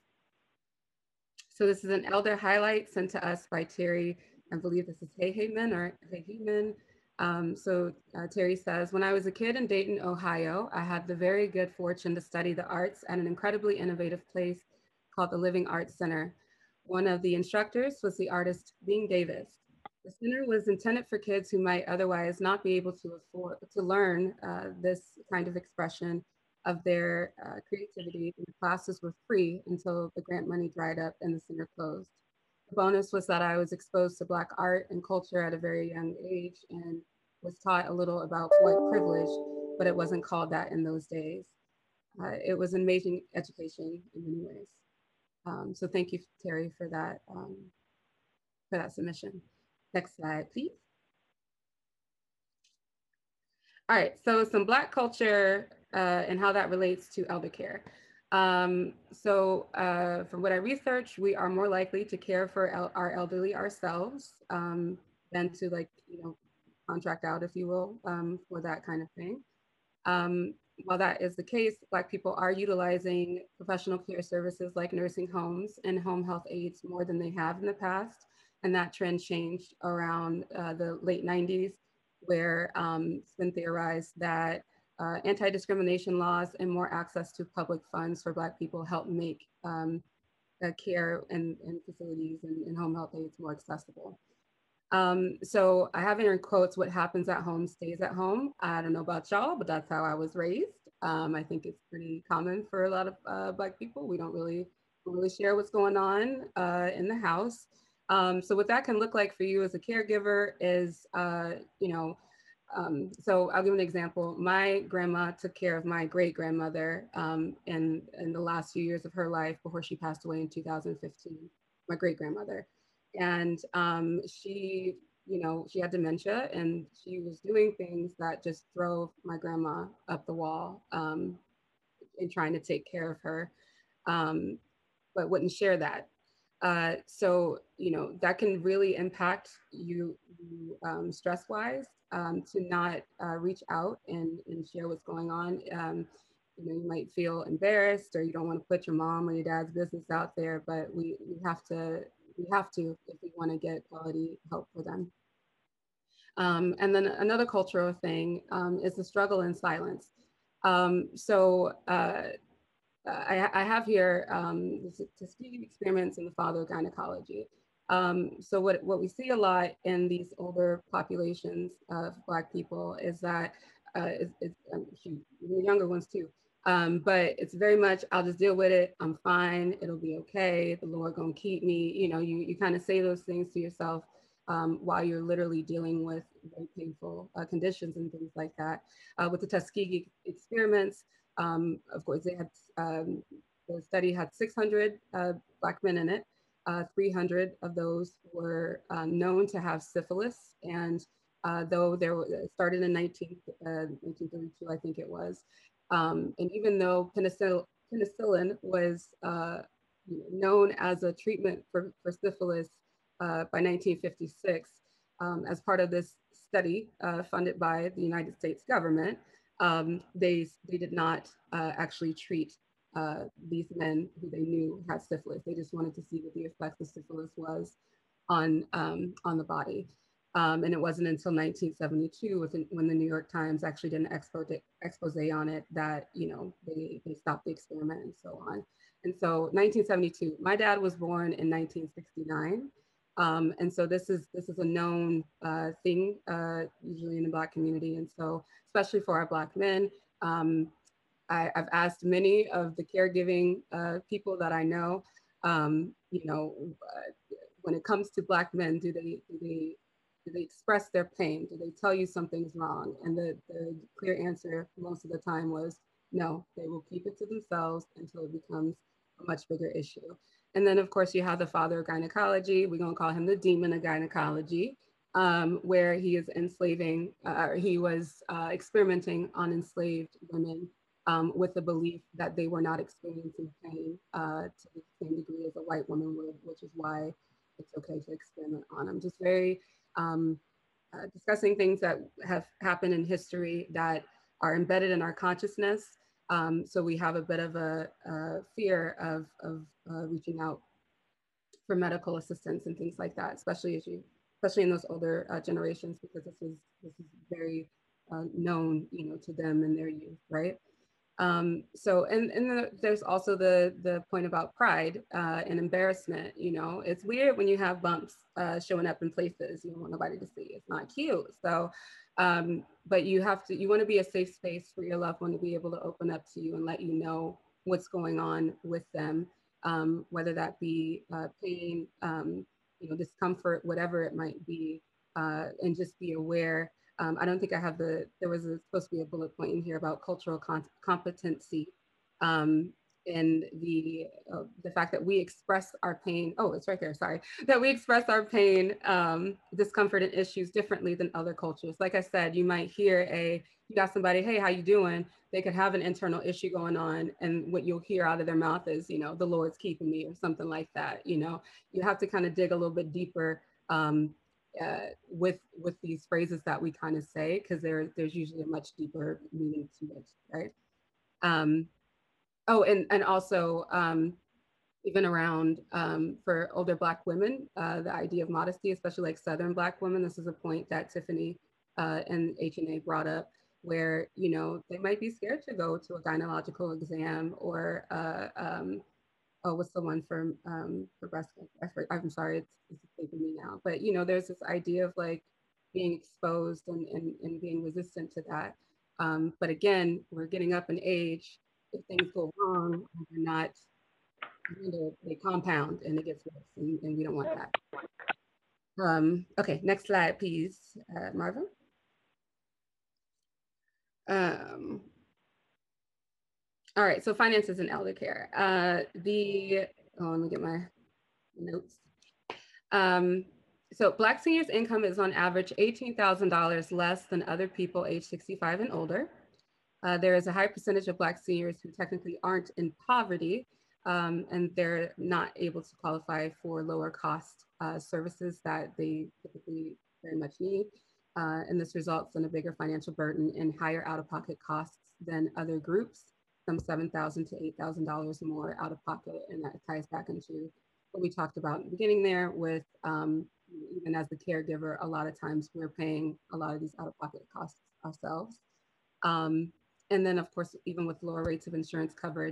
So this is an elder highlight sent to us by Terry. I believe this is Hey Hey Men or Hey Hey Men. Um, so uh, Terry says, when I was a kid in Dayton, Ohio, I had the very good fortune to study the arts at an incredibly innovative place called the Living Arts Center. One of the instructors was the artist Bing Davis. The center was intended for kids who might otherwise not be able to afford to learn uh, this kind of expression of their uh, creativity. And the classes were free until the grant money dried up and the center closed. The bonus was that I was exposed to Black art and culture at a very young age and was taught a little about white privilege, but it wasn't called that in those days. Uh, it was an amazing education in many ways. Um, so thank you, Terry, for that, um, for that submission. Next slide, please. All right, so some Black culture uh, and how that relates to elder care. Um, so uh, from what I researched, we are more likely to care for el our elderly ourselves um, than to like, you know, contract out, if you will, um, for that kind of thing. Um, while that is the case, Black people are utilizing professional care services like nursing homes and home health aides more than they have in the past. And that trend changed around uh, the late nineties, where um, it's been theorized that uh, anti-discrimination laws and more access to public funds for Black people help make um, uh, care and, and facilities and, and home health aides more accessible. Um, so I have in quotes, what happens at home stays at home. I don't know about y'all, but that's how I was raised. Um, I think it's pretty common for a lot of uh, Black people. We don't really, really share what's going on uh, in the house. Um, so what that can look like for you as a caregiver is, uh, you know, um, so I'll give an example. My grandma took care of my great grandmother um, in, in the last few years of her life before she passed away in two thousand fifteen, my great grandmother. And um, she, you know, she had dementia and she was doing things that just drove my grandma up the wall um, in trying to take care of her, um, but wouldn't share that. Uh, so, you know, that can really impact you, you um, stress-wise um, to not uh, reach out and, and share what's going on. Um, you know, you might feel embarrassed or you don't want to put your mom or your dad's business out there, but we, we have to, we have to if we want to get quality help for them. Um, and then another cultural thing um, is the struggle in silence. Um, so, uh, I, I have here um, the Tuskegee experiments in the father of gynecology. Um, so what, what we see a lot in these older populations of Black people is that, uh, it's, it's um, shoot, the younger ones too, um, but it's very much, I'll just deal with it, I'm fine, it'll be okay, the Lord gonna keep me. You know, you, you kind of say those things to yourself um, while you're literally dealing with very painful uh, conditions and things like that. Uh, with the Tuskegee experiments, um, of course, they had, um, the study had six hundred uh, Black men in it. Uh, three hundred of those were uh, known to have syphilis, and uh, though there was, it started in nineteen, uh, nineteen thirty-two, I think it was, um, and even though penicillin, penicillin was uh, known as a treatment for, for syphilis uh, by nineteen fifty-six, um, as part of this study uh, funded by the United States government, um, they, they did not uh, actually treat Uh, these men who they knew had syphilis. They just wanted to see what the effect of syphilis was on, um, on the body. Um, and it wasn't until nineteen seventy-two within, when the New York Times actually did an expose, expose on it that, you know, they, they stopped the experiment and so on. And so nineteen seventy-two, my dad was born in nineteen sixty-nine. Um, and so this is, this is a known uh, thing, uh, usually in the Black community. And so, especially for our Black men, um, I, I've asked many of the caregiving uh, people that I know, um, you know, uh, when it comes to Black men, do they, do they, do they express their pain? Do they tell you something's wrong? And the, the clear answer most of the time was no, they will keep it to themselves until it becomes a much bigger issue. And then of course you have the father of gynecology. We're gonna call him the demon of gynecology, um, where he is enslaving, uh, he was uh, experimenting on enslaved women Um, with the belief that they were not experiencing pain uh, to the same degree as a white woman would, which is why it's okay to experiment on them. Just very um, uh, discussing things that have happened in history that are embedded in our consciousness. Um, so we have a bit of a, a fear of, of uh, reaching out for medical assistance and things like that, especially as you, especially in those older uh, generations, because this is this is very uh, known, you know, to them in their youth, right? Um, so, and, and the, there's also the, the point about pride uh, and embarrassment. You know, it's weird when you have bumps uh, showing up in places you don't want nobody to see. It's not cute. So, um, but you have to, you want to be a safe space for your loved one to be able to open up to you and let you know what's going on with them, um, whether that be uh, pain, um, you know, discomfort, whatever it might be, uh, and just be aware. Um, I don't think I have the, there was a, supposed to be a bullet point in here about cultural competency um, and the, uh, the fact that we express our pain, oh, it's right there, sorry, that we express our pain, um, discomfort and issues differently than other cultures. Like I said, you might hear a, you got somebody, hey, how you doing? They could have an internal issue going on and what you'll hear out of their mouth is, you know, the Lord's keeping me or something like that. You know, you have to kind of dig a little bit deeper um, Uh, with with these phrases that we kind of say, because there there's usually a much deeper meaning to it, right? Um, oh, and and also um, even around um, for older Black women, uh, the idea of modesty, especially like Southern Black women. This is a point that Tiffany uh, and H and A brought up, where you know they might be scared to go to a gynecological exam or uh, um, oh, what's the one for um, for breast cancer? I'm sorry, it's, it's escaping me now. But you know, there's this idea of like being exposed and, and, and being resistant to that. Um, but again, we're getting up in age. If things go wrong, they're not, they compound and it gets worse, and, and we don't want that. Um, okay, next slide, please, uh, Marvin. Um, All right, so finances and elder care. Uh, the, oh, let me get my notes. Um, so Black seniors' income is on average eighteen thousand dollars less than other people age sixty-five and older. Uh, there is a high percentage of Black seniors who technically aren't in poverty, um, and they're not able to qualify for lower cost uh, services that they typically very much need. Uh, and this results in a bigger financial burden and higher out-of-pocket costs than other groups. Some seven thousand to eight thousand dollars more out of pocket. And that ties back into what we talked about in the beginning there with, um, even as the caregiver, a lot of times we're paying a lot of these out of pocket costs ourselves. Um, and then of course, even with lower rates of insurance coverage,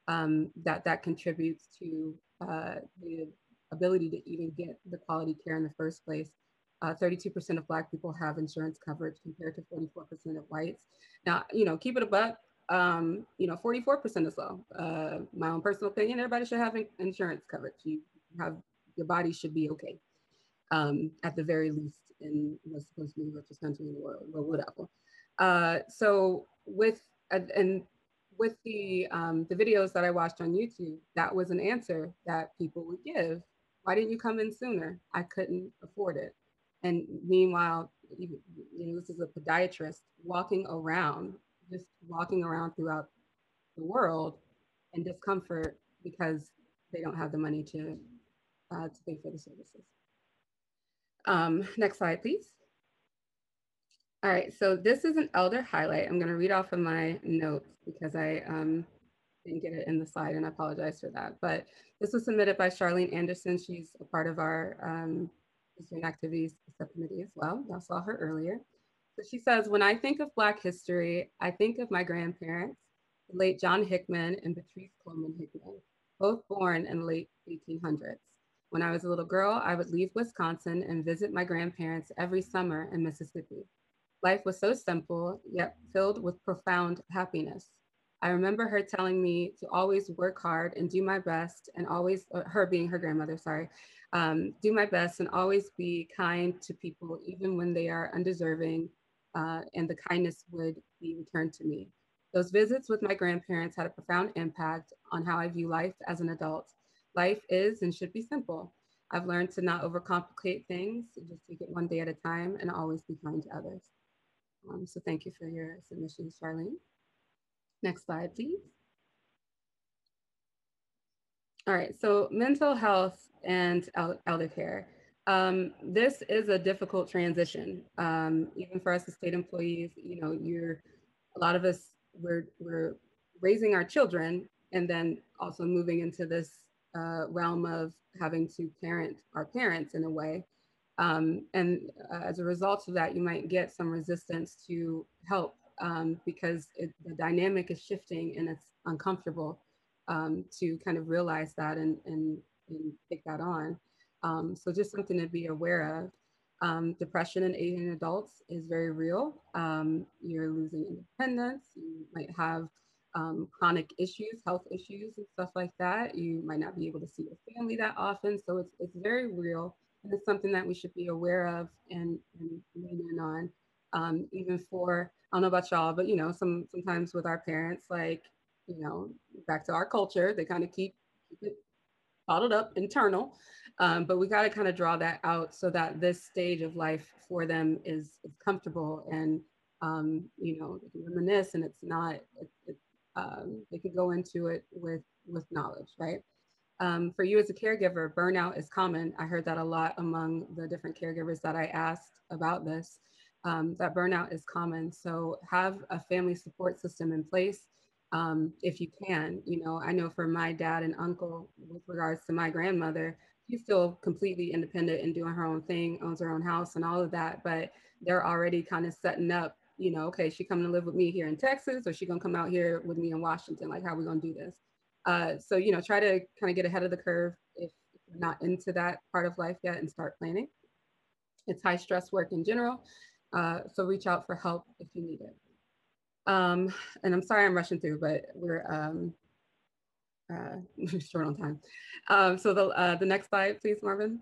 um, that that contributes to uh, the ability to even get the quality care in the first place. thirty-two percent of Black people have insurance coverage compared to forty-four percent of whites. Now, you know, keep it a buck, um, you know, forty-four percent is low. Uh, my own personal opinion, everybody should have in- insurance coverage. You have, your body should be okay, um, at the very least, in what's supposed to be the richest country in the world, or whatever. Uh, so with, uh, and with the, um, the videos that I watched on YouTube, that was an answer that people would give. Why didn't you come in sooner? I couldn't afford it. And meanwhile, you know, this is a podiatrist walking around, just walking around throughout the world in discomfort because they don't have the money to, uh, to pay for the services. Um, next slide, please. All right, so this is an elder highlight. I'm gonna read off of my notes because I um, didn't get it in the slide, and I apologize for that. But this was submitted by Charlene Anderson. She's a part of our um, History and Activities Subcommittee as well. Y'all saw her earlier. So she says, when I think of Black history, I think of my grandparents, the late John Hickman and Patrice Coleman Hickman, both born in the late eighteen hundreds. When I was a little girl, I would leave Wisconsin and visit my grandparents every summer in Mississippi. Life was so simple, yet filled with profound happiness. I remember her telling me to always work hard and do my best, and always, uh, her being her grandmother, sorry, um, do my best and always be kind to people, even when they are undeserving, uh, and the kindness would be returned to me. Those visits with my grandparents had a profound impact on how I view life as an adult. Life is and should be simple. I've learned to not overcomplicate things, just take it one day at a time, and always be kind to others. Um, so thank you for your submission, Charlene. Next slide, please. All right, so mental health and elder care. Um, this is a difficult transition, um, even for us as state employees. You know, you're, a lot of us, we're, we're raising our children and then also moving into this uh, realm of having to parent our parents in a way. Um, and uh, as a result of that, you might get some resistance to help um, because it, the dynamic is shifting and it's uncomfortable um, to kind of realize that and, and, and take that on. Um, so just something to be aware of. Um, depression in aging adults is very real. Um, you're losing independence. You might have um, chronic issues, health issues and stuff like that. You might not be able to see your family that often. So it's, it's very real. And it's something that we should be aware of and, and lean in on. Um, even for, I don't know about y'all, but you know, some sometimes with our parents, like, you know, back to our culture, they kind of keep, keep it bottled up, internal. Um, but we got to kind of draw that out so that this stage of life for them is, is comfortable and, um, you know, they can reminisce and it's not, it, it, um, they can go into it with, with knowledge, right? Um, for you as a caregiver, burnout is common. I heard that a lot among the different caregivers that I asked about this, um, that burnout is common. So have a family support system in place um, if you can. You know, I know for my dad and uncle, with regards to my grandmother, she's still completely independent and doing her own thing, owns her own house and all of that, but they're already kind of setting up, you know, okay, she coming to live with me here in Texas, or she gonna come out here with me in Washington, like how we gonna do this? Uh, so, you know, try to kind of get ahead of the curve if you're not into that part of life yet and start planning. It's high stress work in general. Uh, so reach out for help if you need it. Um, and I'm sorry I'm rushing through, but we're um, uh, short on time. Um, so the, uh, the next slide, please, Marvin.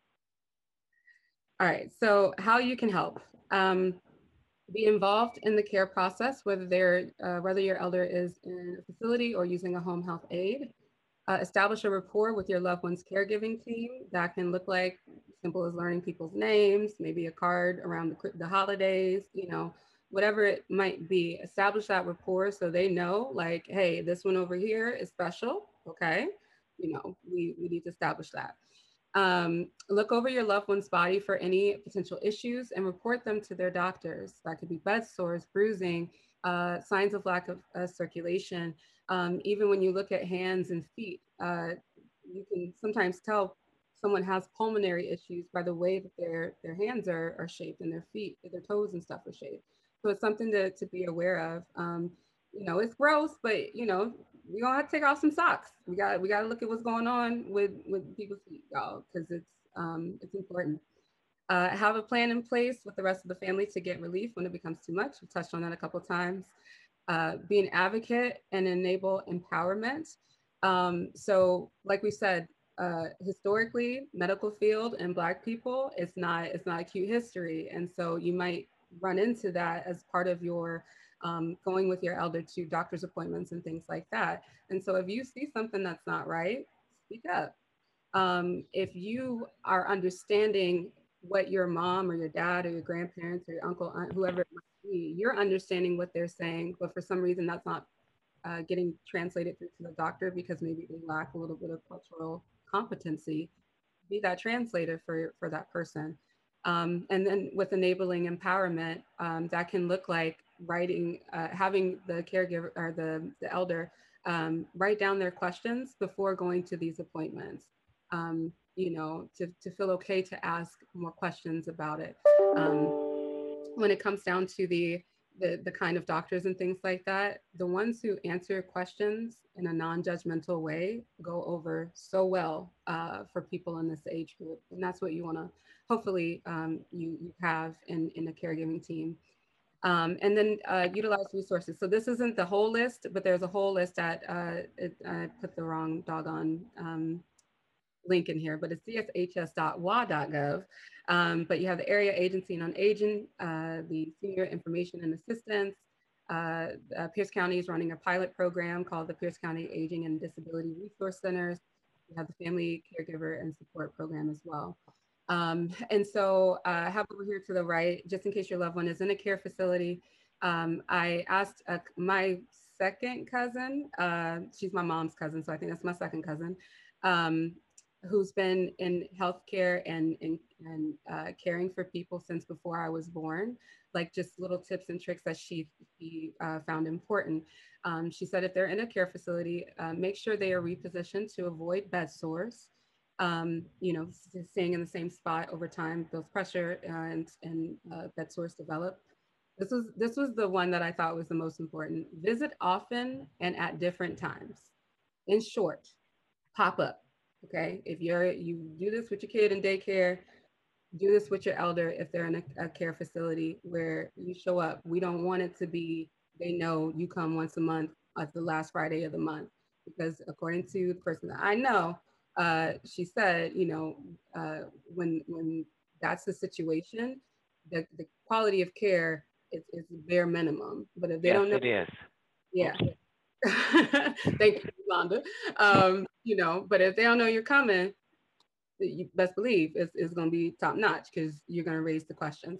All right, so how you can help. Um, Be involved in the care process, whether they're, uh, whether your elder is in a facility or using a home health aide. Uh, establish a rapport with your loved one's caregiving team. That can look like simple as learning people's names, maybe a card around the, the holidays, you know, whatever it might be. Establish that rapport so they know, like, hey, this one over here is special, okay? You know, we, we need to establish that. Um, look over your loved one's body for any potential issues and report them to their doctors. That could be bed sores, bruising, uh, signs of lack of uh, circulation. Um, even when you look at hands and feet, uh, you can sometimes tell someone has pulmonary issues by the way that their, their hands are, are shaped and their feet, their toes and stuff are shaped. So it's something to, to be aware of. Um, you know, it's gross, but you know, we gonna have to take off some socks. We got we got to look at what's going on with with people's feet, y'all, because it's um, it's important. Uh, have a plan in place with the rest of the family to get relief when it becomes too much. We touched on that a couple of times. Uh, be an advocate and enable empowerment. Um, so, like we said, uh, historically, medical field and Black people, it's not it's not acute history, and so you might run into that as part of your um, going with your elder to doctor's appointments and things like that. And so if you see something that's not right, speak up. Um, if you are understanding what your mom or your dad or your grandparents or your uncle, aunt, whoever it might be, you're understanding what they're saying, but for some reason that's not uh, getting translated through to the doctor because maybe they lack a little bit of cultural competency, be that translator for, for that person. Um, and then with enabling empowerment, um, that can look like writing, uh, having the caregiver or the, the elder um, write down their questions before going to these appointments. Um, you know, to, to feel okay to ask more questions about it. Um, when it comes down to the, the, the kind of doctors and things like that, the ones who answer questions in a non-judgmental way go over so well uh, for people in this age group. And that's what you wanna, hopefully um, you, you have in, in a caregiving team. Um, and then uh, utilize resources. So this isn't the whole list, but there's a whole list at, uh, it, I put the wrong doggone um, link in here, but it's c s h s dot w a dot gov. Um, but you have the Area Agency on Aging, uh, the Senior Information and Assistance. Uh, uh, Pierce County is running a pilot program called the Pierce County Aging and Disability Resource Centers. We have the Family Caregiver and Support Program as well. Um, and so uh, I have over here to the right, just in case your loved one is in a care facility, um, I asked uh, my second cousin, uh, she's my mom's cousin, so I think that's my second cousin, um, who's been in healthcare and, and, and uh, caring for people since before I was born, like just little tips and tricks that she, she uh, found important. Um, she said if they're in a care facility, uh, make sure they are repositioned to avoid bed sores. Um, you know, staying in the same spot over time builds pressure and, and uh, bed sores develop. This was, this was the one that I thought was the most important. Visit often and at different times. In short, pop up. Okay, if you're, you do this with your kid in daycare, do this with your elder if they're in a, a care facility where you show up. We don't want it to be, they know you come once a month at the last Friday of the month, because according to the person that I know, uh, she said, you know, uh, when, when that's the situation, the, the quality of care is, is bare minimum. But if they yes, don't know, it is. yeah. Thank you, Yolanda. Um, you know, but if they don't know you're coming, you best believe it's, it's going to be top notch because you're going to raise the questions.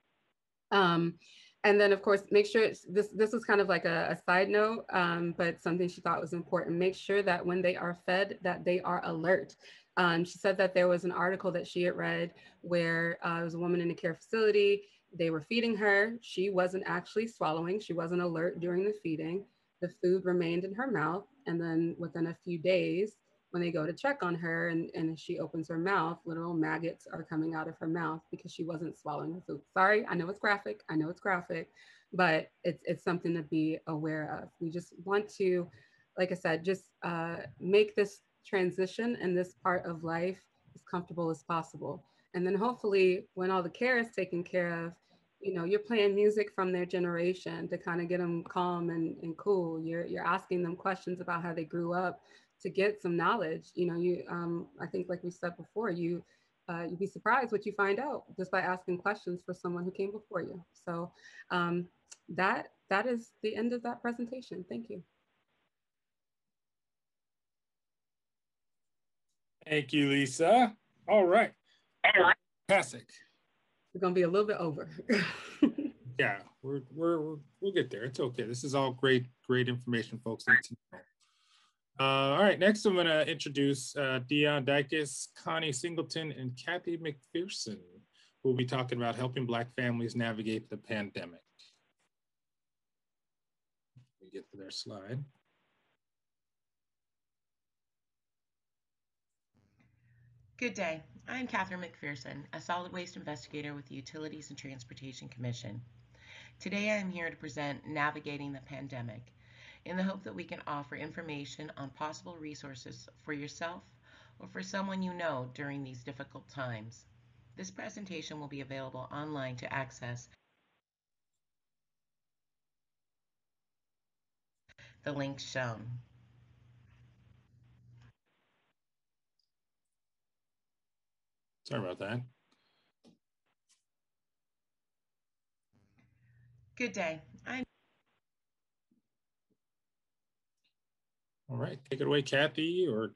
Um, and then, of course, make sure it's, this this was kind of like a, a side note, um, but something she thought was important. Make sure that when they are fed, that they are alert. Um, she said that there was an article that she had read where uh, there was a woman in a care facility. They were feeding her. She wasn't actually swallowing. She wasn't alert during the feeding. The food remained in her mouth. And then within a few days, when they go to check on her and, and she opens her mouth, literal maggots are coming out of her mouth because she wasn't swallowing her food. Sorry, I know it's graphic. I know it's graphic, but it's, it's something to be aware of. We just want to, like I said, just uh, make this transition and this part of life as comfortable as possible. And then hopefully when all the care is taken care of, you know, you're playing music from their generation to kind of get them calm and, and cool. You're, you're asking them questions about how they grew up to get some knowledge. You know, you, um, I think like we said before, you, uh, you'd be surprised what you find out just by asking questions for someone who came before you. So um, that, that is the end of that presentation. Thank you. Thank you, Lisa. All right. Fantastic. We're gonna be a little bit over. Yeah, we're, we're, we're, we'll get there. It's okay. This is all great, great information folks need to know. Uh, all right, next I'm gonna introduce uh, Dion Dykes, Connie Singleton, and Kathy McPherson, who will be talking about helping Black families navigate the pandemic. Let me get to their slide. Good day. I'm Catherine McPherson, a solid waste investigator with the Utilities and Transportation Commission. Today I am here to present Navigating the Pandemic. in the hope that we can offer information on possible resources for yourself or for someone you know during these difficult times. This presentation will be available online to access the links shown. Sorry about that. Good day. I'm All right, take it away, Kathy or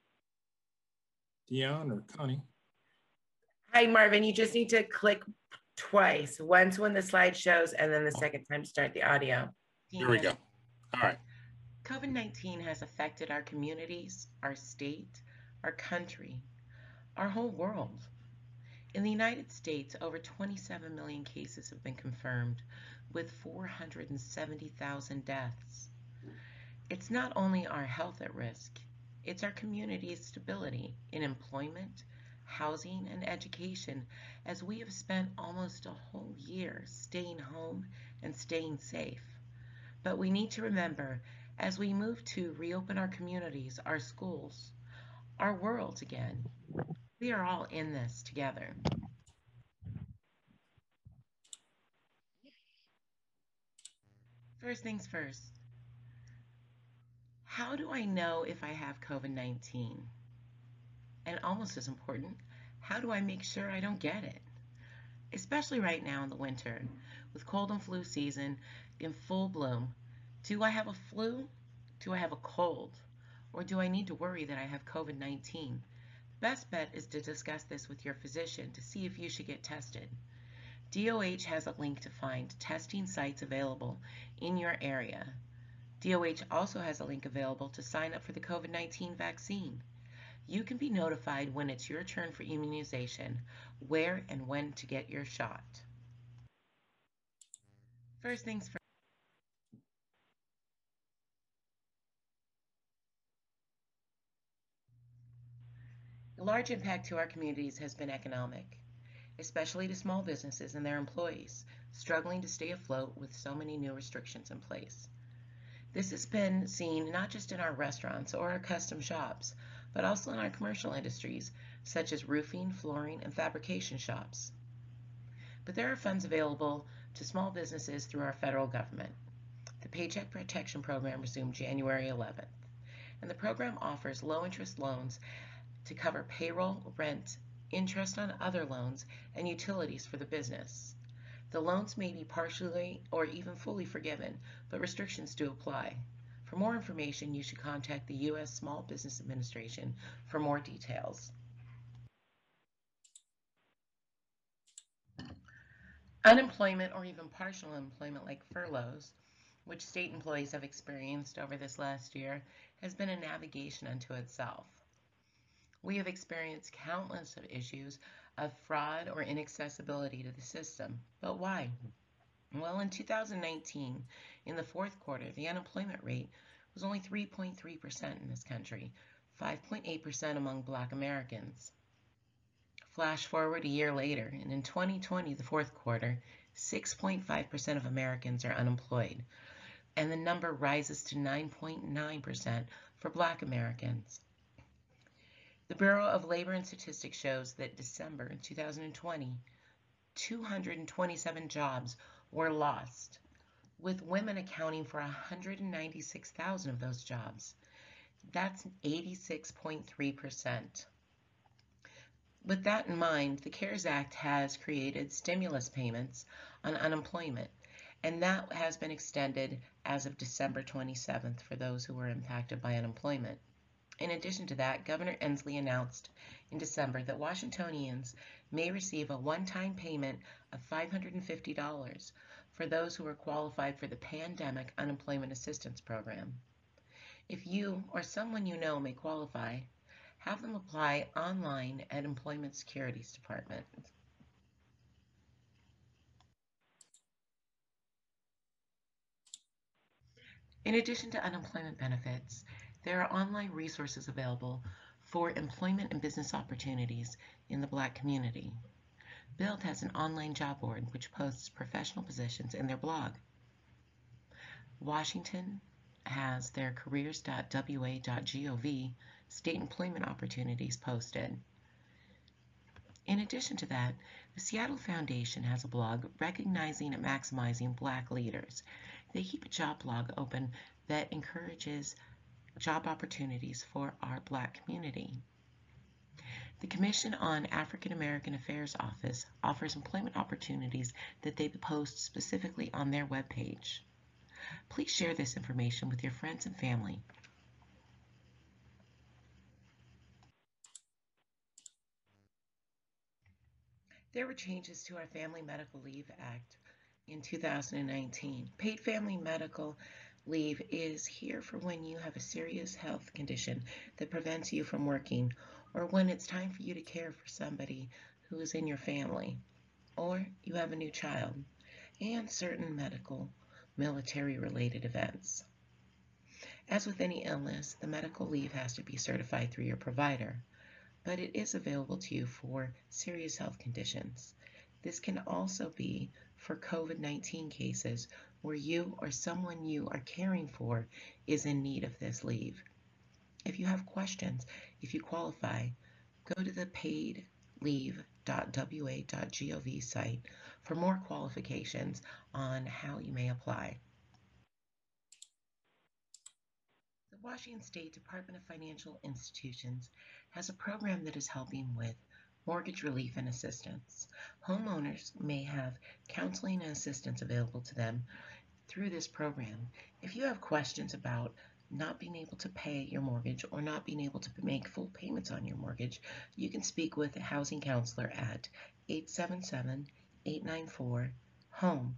Dion or Connie. Hi, Marvin. You just need to click twice. Once when the slide shows, and then the second time to start the audio. Here we go. All right. COVID nineteen has affected our communities, our state, our country, our whole world. In the United States, over twenty-seven million cases have been confirmed, with four hundred seventy thousand deaths. It's not only our health at risk, it's our community's stability in employment, housing, and education, as we have spent almost a whole year staying home and staying safe. But we need to remember, as we move to reopen our communities, our schools, our world again, we are all in this together. First things first, how do I know if I have COVID nineteen? And almost as important, how do I make sure I don't get it? Especially right now in the winter, with cold and flu season in full bloom. Do I have a flu? Do I have a cold? Or do I need to worry that I have COVID nineteen? The best bet is to discuss this with your physician to see if you should get tested. D O H has a link to find testing sites available in your area. D O H also has a link available to sign up for the COVID nineteen vaccine. You can be notified when it's your turn for immunization, where and when to get your shot. First things first. A large impact to our communities has been economic, especially to small businesses and their employees, struggling to stay afloat with so many new restrictions in place. This has been seen not just in our restaurants or our custom shops, but also in our commercial industries, such as roofing, flooring, and fabrication shops. But there are funds available to small businesses through our federal government. The Paycheck Protection Program resumed January eleventh, and the program offers low-interest loans to cover payroll, rent, interest on other loans, and utilities for the business. The loans may be partially or even fully forgiven, but restrictions do apply. For more information, you should contact the U S Small Business Administration for more details. Unemployment or even partial employment like furloughs, which state employees have experienced over this last year, has been a navigation unto itself. We have experienced countless of issues of fraud or inaccessibility to the system. But why? Well, in two thousand nineteen, in the fourth quarter, the unemployment rate was only three point three percent in this country, five point eight percent among Black Americans. Flash forward a year later, and in twenty twenty, the fourth quarter, six point five percent of Americans are unemployed, and the number rises to nine point nine percent for Black Americans. The Bureau of Labor and Statistics shows that December two thousand twenty, two hundred twenty-seven jobs were lost, with women accounting for one hundred ninety-six thousand of those jobs. That's eighty-six point three percent. With that in mind, the CARES Act has created stimulus payments on unemployment, and that has been extended as of December twenty-seventh for those who were impacted by unemployment. In addition to that, Governor Inslee announced in December that Washingtonians may receive a one-time payment of five hundred fifty dollars for those who are qualified for the Pandemic Unemployment Assistance Program. If you or someone you know may qualify, have them apply online at Employment Securities Department. In addition to unemployment benefits, there are online resources available for employment and business opportunities in the Black community. Build has an online job board which posts professional positions in their blog. Washington has their careers dot w a dot gov state employment opportunities posted. In addition to that, the Seattle Foundation has a blog recognizing and maximizing Black leaders. They keep a job blog open that encourages job opportunities for our Black community. The Commission on African American Affairs Office offers employment opportunities that they post specifically on their webpage. Please share this information with your friends and family. There were changes to our Family Medical Leave Act in two thousand nineteen. Paid family medical leave is here for when you have a serious health condition that prevents you from working, or when it's time for you to care for somebody who is in your family, or you have a new child, and certain medical, military-related events. As with any illness, the medical leave has to be certified through your provider, but it is available to you for serious health conditions. This can also be for COVID nineteen cases where you or someone you are caring for is in need of this leave. If you have questions, if you qualify, go to the paid leave dot w a dot gov site for more qualifications on how you may apply. The Washington State Department of Financial Institutions has a program that is helping with mortgage relief and assistance. Homeowners may have counseling and assistance available to them through this program. If you have questions about not being able to pay your mortgage or not being able to make full payments on your mortgage, you can speak with a housing counselor at eight seven seven, eight nine four, HOME.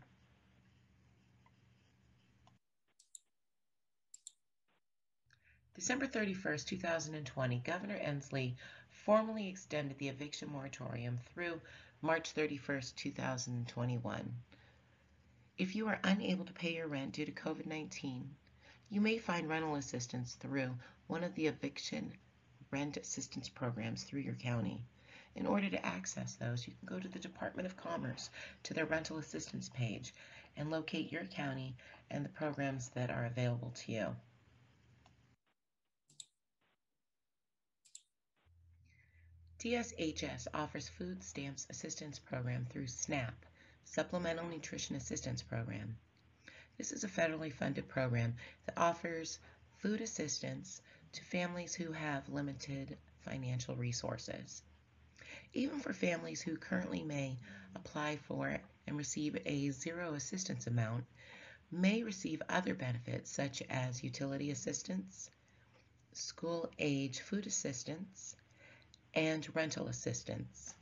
December thirty-first, two thousand twenty, Governor Inslee formally extended the eviction moratorium through March thirty-first, two thousand twenty-one. If you are unable to pay your rent due to COVID nineteen, you may find rental assistance through one of the eviction rent assistance programs through your county. In order to access those, you can go to the Department of Commerce to their rental assistance page and locate your county and the programs that are available to you. D S H S offers food stamps assistance program through SNAP, Supplemental Nutrition Assistance Program. This is a federally funded program that offers food assistance to families who have limited financial resources. Even for families who currently may apply for and receive a zero assistance amount, may receive other benefits such as utility assistance, school age food assistance, and rental assistance.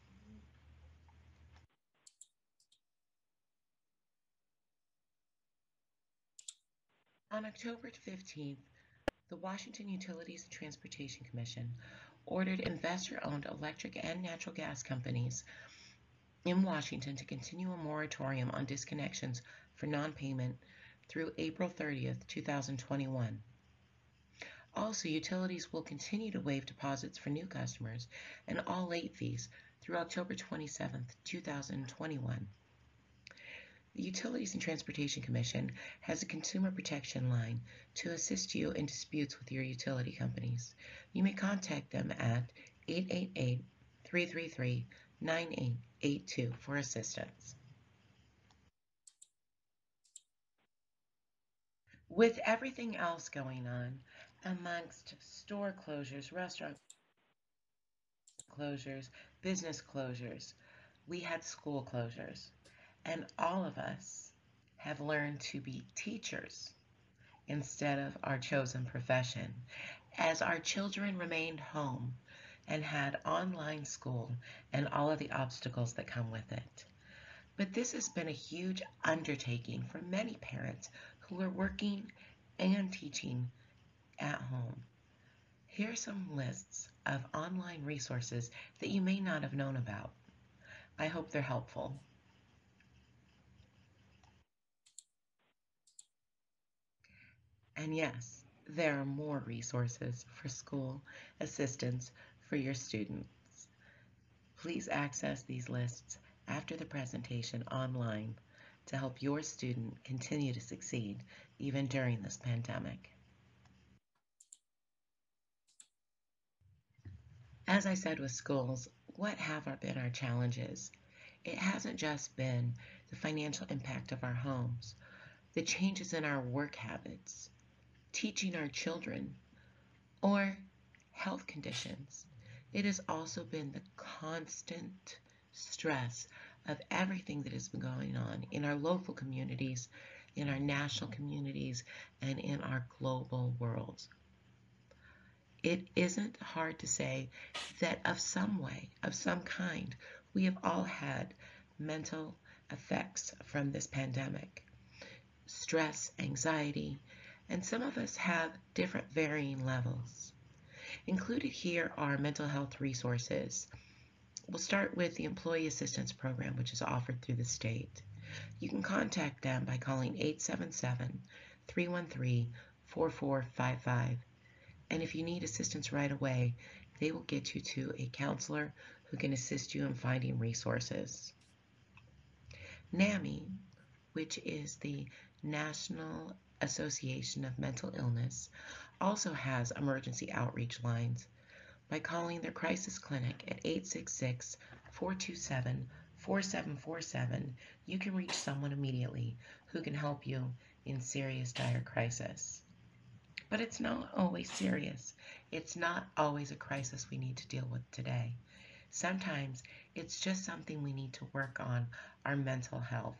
On October fifteenth, the Washington Utilities and Transportation Commission ordered investor-owned electric and natural gas companies in Washington to continue a moratorium on disconnections for non-payment through April thirtieth, two thousand twenty-one. Also, utilities will continue to waive deposits for new customers and all late fees through October twenty-seventh, two thousand twenty-one. The Utilities and Transportation Commission has a consumer protection line to assist you in disputes with your utility companies. You may contact them at eight eight eight, three three three, nine eight eight two for assistance. With everything else going on, amongst store closures, restaurant closures, business closures, we had school closures. And all of us have learned to be teachers instead of our chosen profession, as our children remained home and had online school and all of the obstacles that come with it. But this has been a huge undertaking for many parents who are working and teaching at home. Here are some lists of online resources that you may not have known about. I hope they're helpful. And yes, there are more resources for school assistance for your students. Please access these lists after the presentation online to help your student continue to succeed even during this pandemic. As I said with schools, what have been our challenges? It hasn't just been the financial impact of our homes, the changes in our work habits, teaching our children, or health conditions. It has also been the constant stress of everything that has been going on in our local communities, in our national communities, and in our global world. It isn't hard to say that of some way, of some kind, we have all had mental effects from this pandemic. Stress, anxiety, and some of us have different varying levels. Included here are mental health resources. We'll start with the Employee Assistance Program, which is offered through the state. You can contact them by calling eight seven seven, three one three, four four five five. And if you need assistance right away, they will get you to a counselor who can assist you in finding resources. NAMI, which is the National Association of Mental Illness, also has emergency outreach lines. By calling their crisis clinic at eight six six, four two seven, four seven four seven, you can reach someone immediately who can help you in serious dire crisis. But it's not always serious. It's not always a crisis we need to deal with today. Sometimes it's just something we need to work on, our mental health.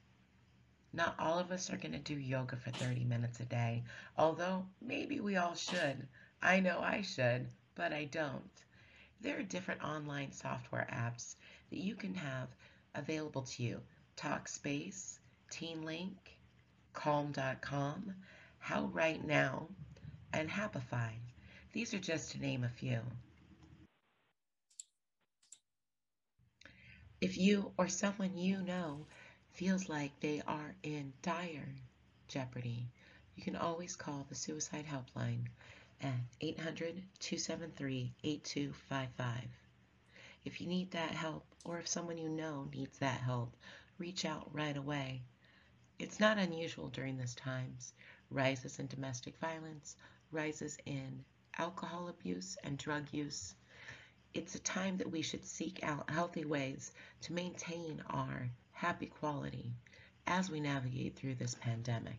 Not all of us are going to do yoga for thirty minutes a day, although maybe we all should. I know I should, but I don't. There are different online software apps that you can have available to you. Talkspace, TeenLink, Calm dot com, How Right Now, and Happify. These are just to name a few. If you or someone you know feels like they are in dire jeopardy, you can always call the Suicide Helpline at eight hundred, two seven three, eight two five five. If you need that help, or if someone you know needs that help, reach out right away. It's not unusual during these times. Rises in domestic violence, rises in alcohol abuse and drug use. It's a time that we should seek out healthy ways to maintain our happy quality as we navigate through this pandemic.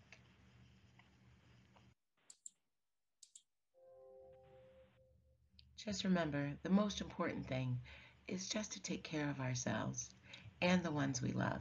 Just remember, the most important thing is just to take care of ourselves and the ones we love.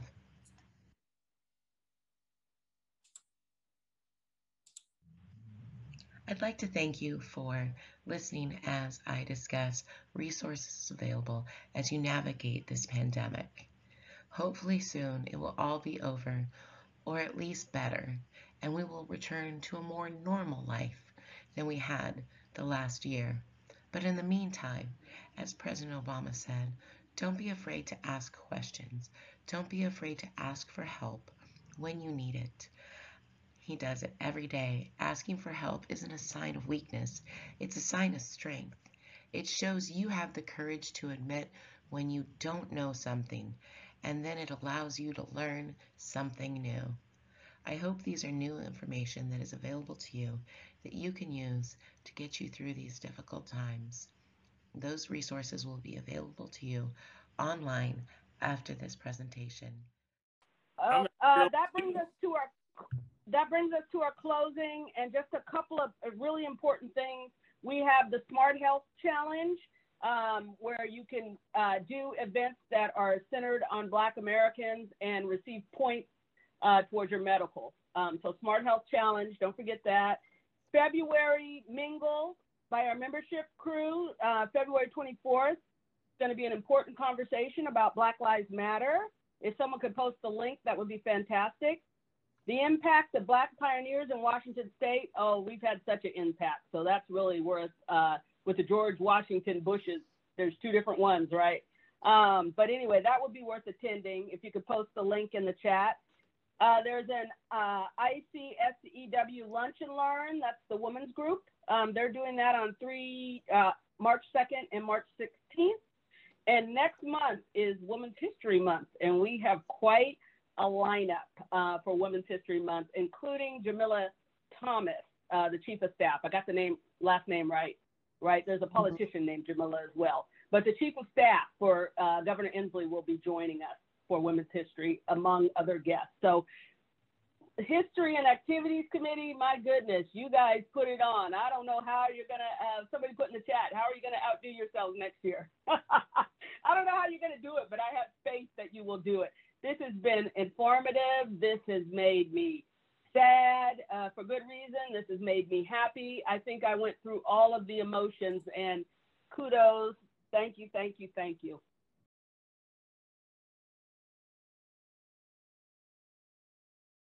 I'd like to thank you for listening as I discuss resources available as you navigate this pandemic. Hopefully soon it will all be over, or at least better, and we will return to a more normal life than we had the last year. But in the meantime, as President Obama said, don't be afraid to ask questions. Don't be afraid to ask for help when you need it. He does it every day. Asking for help isn't a sign of weakness. It's a sign of strength. It shows you have the courage to admit when you don't know something, and then it allows you to learn something new. I hope these are new information that is available to you that you can use to get you through these difficult times. Those resources will be available to you online after this presentation. Uh, uh, that brings us to our That brings us to our closing, and just a couple of really important things. We have the Smart Health Challenge, um, where you can uh, do events that are centered on Black Americans and receive points uh, towards your medical. Um, so Smart Health Challenge, don't forget that. February Mingle by our membership crew, uh, February twenty-fourth. It's going to be an important conversation about Black Lives Matter. If someone could post the link, that would be fantastic. The impact of Black pioneers in Washington State, oh, we've had such an impact. So that's really worth, uh, with the George Washington Bushes, there's two different ones, right? Um, but anyway, that would be worth attending if you could post the link in the chat. Uh, there's an uh, I C S E W Lunch and Learn, that's the women's group. Um, they're doing that on three, uh, March second and March sixteenth. And next month is Women's History Month, and we have quite a lineup uh, for Women's History Month, including Jamila Thomas, uh, the chief of staff. I got the name, last name right, right? There's a politician mm-hmm. named Jamila as well. But the chief of staff for uh, Governor Inslee will be joining us for Women's History, among other guests. So History and Activities Committee, my goodness, you guys put it on. I don't know how you're going to, uh, somebody put in the chat, how are you going to outdo yourselves next year? I don't know how you're going to do it, but I have faith that you will do it. This has been informative. This has made me sad uh, for good reason. This has made me happy. I think I went through all of the emotions, and kudos. Thank you, thank you, thank you.